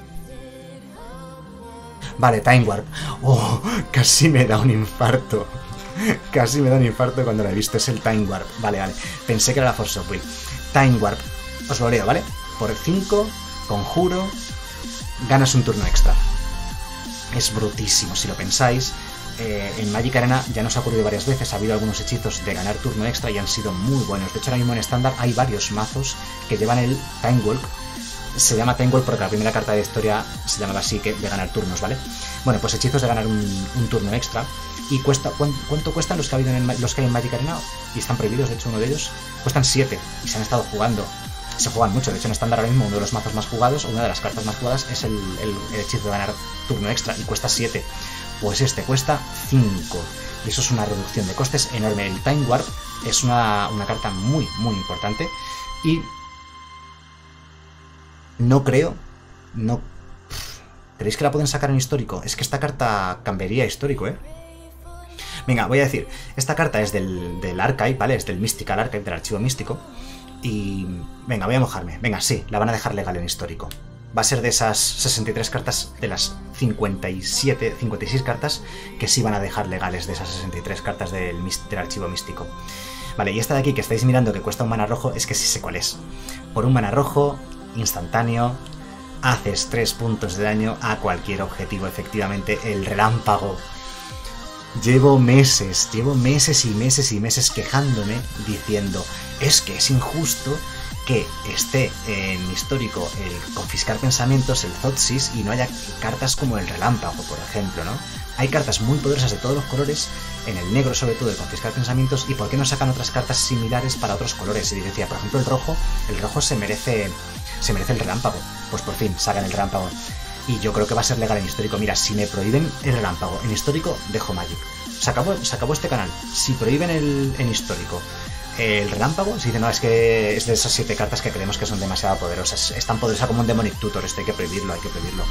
Vale, Time Warp. Oh, casi me da un infarto. Casi me da un infarto cuando lo he visto. Es el Time Warp. Vale, vale. Pensé que era la Force of Will. Time Warp. Os lo leo, ¿vale? Por cinco, conjuro, ganas un turno extra. Es brutísimo, si lo pensáis. Eh, en Magic Arena ya nos ha ocurrido varias veces. Ha habido algunos hechizos de ganar turno extra y han sido muy buenos. De hecho, ahora mismo en estándar hay varios mazos que llevan el Time Walk. Se llama Time Walk porque la primera carta de la historia se llamaba así, que de ganar turnos, ¿vale? Bueno, pues hechizos de ganar un, un turno extra. ¿Y cuesta ¿cuánto, cuánto cuestan los que, ha habido en el, los que hay en Magic Arena? Y están prohibidos, de hecho uno de ellos. Cuestan siete y se han estado jugando. Se juegan mucho, de hecho en estándar ahora mismo uno de los mazos más jugados, o una de las cartas más jugadas es el, el, el hechizo de ganar turno extra y cuesta siete. Pues este cuesta cinco. Y eso es una reducción de costes enorme. El Time Warp es una, una carta muy, muy importante. Y... no creo... no... ¿Creéis que la pueden sacar en histórico? Es que esta carta cambiaría histórico, ¿eh? Venga, voy a decir, esta carta es del, del Archive, ¿vale? Es del Mystical Archive, del archivo místico. Y... venga, voy a mojarme. Venga, sí, la van a dejar legal en histórico. Va a ser de esas sesenta y tres cartas, de las cincuenta y siete, cincuenta y seis cartas que sí van a dejar legales de esas sesenta y tres cartas del, del archivo místico. Vale, y esta de aquí que estáis mirando que cuesta un mana rojo, es que sí sé cuál es. Por un mana rojo, instantáneo, haces tres puntos de daño a cualquier objetivo. Efectivamente, el relámpago. Llevo meses, llevo meses y meses y meses quejándome diciendo, es que es injusto que esté en histórico el confiscar pensamientos, el Thoughtseize, y no haya cartas como el relámpago, por ejemplo, ¿no? Hay cartas muy poderosas de todos los colores, en el negro sobre todo de confiscar pensamientos, y ¿por qué no sacan otras cartas similares para otros colores? Y decía, por ejemplo, el rojo, el rojo se merece, se merece el relámpago. Pues por fin sacan el relámpago. Y yo creo que va a ser legal en histórico. Mira, si me prohíben el relámpago en histórico, dejo Magic. Se acabó, se acabó este canal. Si prohíben el, en histórico el relámpago, se dice, no, es que es de esas siete cartas que creemos que son demasiado poderosas. Es tan poderosa como un Demonic Tutor, esto hay que prohibirlo, hay que prohibirlo.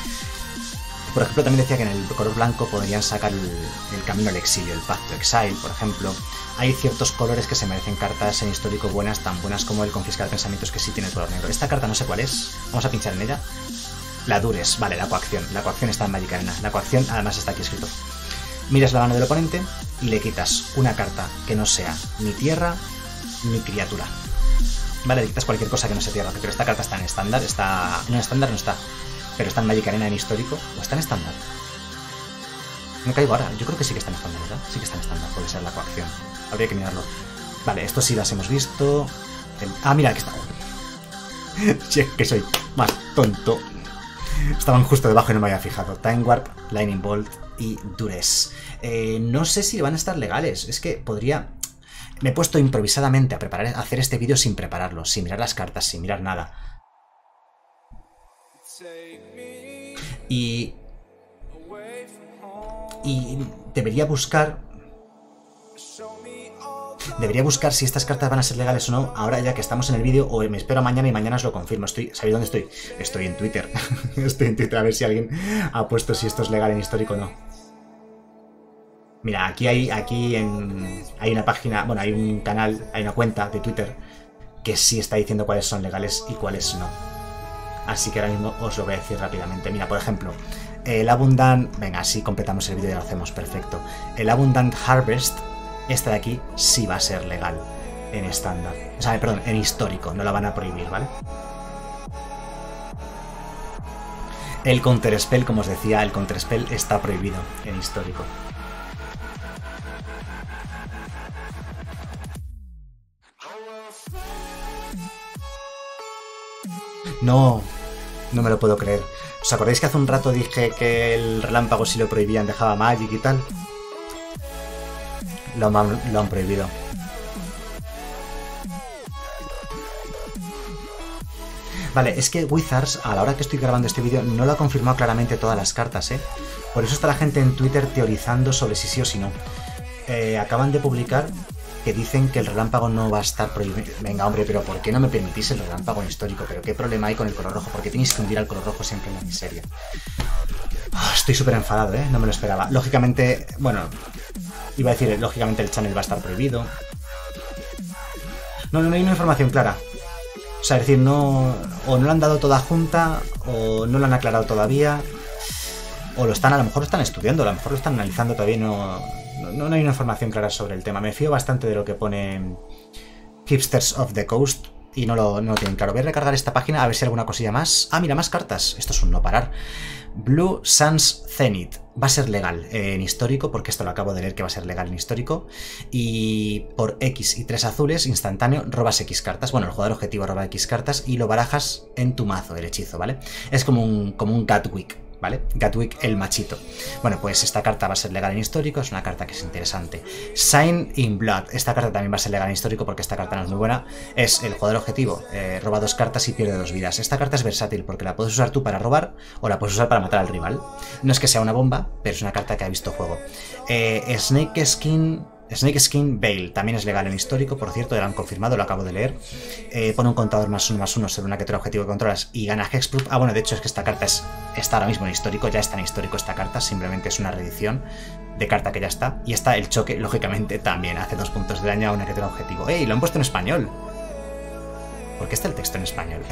Por ejemplo, también decía que en el color blanco podrían sacar el, el Camino al Exilio, el Path to Exile, por ejemplo. Hay ciertos colores que se merecen cartas en histórico buenas, tan buenas como el Confiscar Pensamientos, que sí tiene el color negro. Esta carta no sé cuál es, vamos a pinchar en ella. La Dures, vale, la coacción. La coacción está en Magic Arena. La coacción además está aquí escrito. Miras la mano del oponente y le quitas una carta que no sea ni tierra ni criatura. Vale, le quitas cualquier cosa que no sea tierra, pero esta carta está en estándar, está... no, en estándar no está, pero está en Magic Arena en histórico, o está en estándar. Me caigo ahora, yo creo que sí que está en estándar, ¿verdad? Sí que está en estándar, puede ser la coacción. Habría que mirarlo. Vale, esto sí las hemos visto. El... ah, mira, aquí está. Si es que soy más tonto. Estaban justo debajo y no me había fijado. Time Warp, Lightning Bolt y Dures. Eh, no sé si van a estar legales. Es que podría... me he puesto improvisadamente a preparar, a hacer este vídeo sin prepararlo, sin mirar las cartas, sin mirar nada. Y... y debería buscar... Debería buscar si estas cartas van a ser legales o no, ahora ya que estamos en el vídeo, o me espero a mañana y mañana os lo confirmo. Estoy, ¿sabéis dónde estoy? Estoy en Twitter. Estoy en Twitter a ver si alguien ha puesto si esto es legal en histórico o no. Mira, aquí hay, aquí en, hay una página, bueno, hay un canal, hay una cuenta de Twitter que sí está diciendo cuáles son legales y cuáles no. Así que ahora mismo os lo voy a decir rápidamente. Mira, por ejemplo, el Abundant... Venga, así completamos el vídeo y lo hacemos perfecto. El Abundant Harvest, esta de aquí, sí va a ser legal en estándar. O sea, perdón, en histórico, no la van a prohibir, ¿vale? El Counterspell, como os decía, el Counterspell está prohibido en histórico. No, no me lo puedo creer. ¿Os acordáis que hace un rato dije que el relámpago si lo prohibían dejaba Magic y tal? Lo han, lo han prohibido. Vale, es que Wizards, a la hora que estoy grabando este vídeo, no lo ha confirmado claramente todas las cartas, ¿eh? Por eso está la gente en Twitter teorizando sobre si sí o si no. Eh, acaban de publicar que dicen que el relámpago no va a estar prohibido. Venga, hombre, pero ¿por qué no me permitís el relámpago en histórico? ¿Pero qué problema hay con el color rojo? ¿Por qué tenéis que hundir al color rojo siempre en la miseria? Oh, estoy súper enfadado, ¿eh? No me lo esperaba. Lógicamente, bueno, iba a decir, lógicamente el channel va a estar prohibido. No, no hay una información clara. O sea, es decir, no, o no lo han dado toda junta, o no lo han aclarado todavía, o lo están, a lo mejor lo están estudiando, a lo mejor lo están analizando todavía, no, no, no hay una información clara sobre el tema. Me fío bastante de lo que pone Hipsters of the Coast y no lo, no lo tienen claro. Voy a recargar esta página a ver si hay alguna cosilla más. Ah, mira, más cartas. Esto es un no parar. Blue Suns Zenith. Va a ser legal en histórico, porque esto lo acabo de leer que va a ser legal en histórico. Y por X y tres azules, instantáneo, robas X cartas. Bueno, el jugador objetivo roba X cartas y lo barajas en tu mazo, el hechizo, ¿vale? Es como un, como un Gatwick, ¿vale? Gatwick el machito. Bueno, pues esta carta va a ser legal en histórico, es una carta que es interesante. Sign in Blood. Esta carta también va a ser legal en histórico porque esta carta no es muy buena. Es el jugador objetivo, eh, roba dos cartas y pierde dos vidas. Esta carta es versátil porque la puedes usar tú para robar o la puedes usar para matar al rival. No es que sea una bomba, pero es una carta que ha visto juego. Eh, Snake Skin... Snake Skin Veil también es legal en histórico, por cierto, ya lo han confirmado, lo acabo de leer. Eh, pone un contador más uno más uno sobre una criatura objetivo que controlas y gana Hexproof. Ah, bueno, de hecho es que esta carta es, está ahora mismo en histórico, ya está en histórico esta carta, simplemente es una reedición de carta que ya está. Y está el choque, lógicamente, también hace dos puntos de daño a una criatura objetivo. ¡Ey! Lo han puesto en español. ¿Por qué está el texto en español?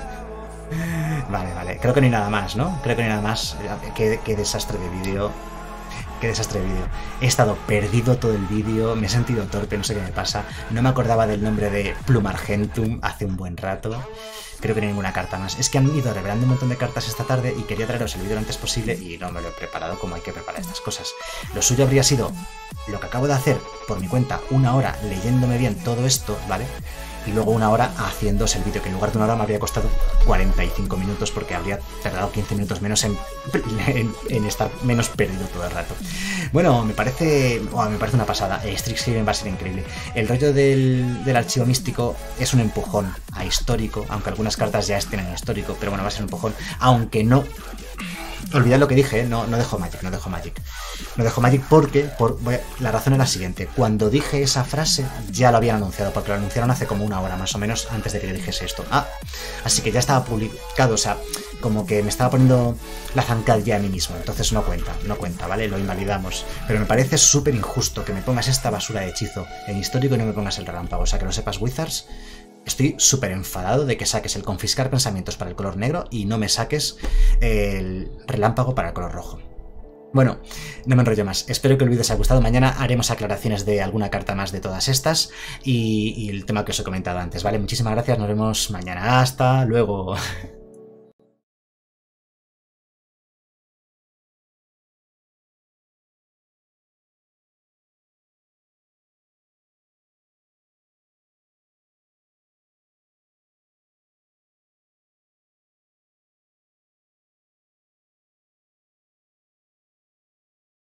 Vale, vale, creo que no hay nada más, ¿no? Creo que no hay nada más. Qué, qué desastre de vídeo. Qué desastre de vídeo. He estado perdido todo el vídeo, me he sentido torpe, no sé qué me pasa. No me acordaba del nombre de Plumargentum hace un buen rato. Creo que no hay ninguna carta más. Es que han ido revelando un montón de cartas esta tarde y quería traeros el vídeo lo antes posible y no me lo he preparado como hay que preparar estas cosas. Lo suyo habría sido lo que acabo de hacer por mi cuenta, una hora leyéndome bien todo esto, ¿vale? Y luego una hora haciéndose el vídeo, que en lugar de una hora me habría costado cuarenta y cinco minutos porque habría tardado quince minutos menos en, en, en estar menos perdido todo el rato. Bueno, me parece oh, me parece una pasada. Eh, Strixhaven va a ser increíble. El rollo del, del archivo místico es un empujón a histórico, aunque algunas cartas ya estén en histórico, pero bueno, va a ser un empujón, aunque no... Olvidad lo que dije, ¿eh? no, no dejo Magic, no dejo Magic. No dejo Magic porque, por, voy a, la razón es la siguiente. Cuando dije esa frase, ya lo habían anunciado, porque lo anunciaron hace como una hora más o menos antes de que yo dijese esto. Ah, así que ya estaba publicado, o sea, como que me estaba poniendo la zancadilla a mí mismo. Entonces no cuenta, no cuenta, ¿vale? Lo invalidamos. Pero me parece súper injusto que me pongas esta basura de hechizo en histórico y no me pongas el relámpago. O sea, que lo sepas, Wizards. Estoy súper enfadado de que saques el confiscar pensamientos para el color negro y no me saques el relámpago para el color rojo. Bueno, no me enrollo más. Espero que el vídeo os haya gustado. Mañana haremos aclaraciones de alguna carta más de todas estas y, y el tema que os he comentado antes, ¿vale? Muchísimas gracias. Nos vemos mañana. Hasta luego.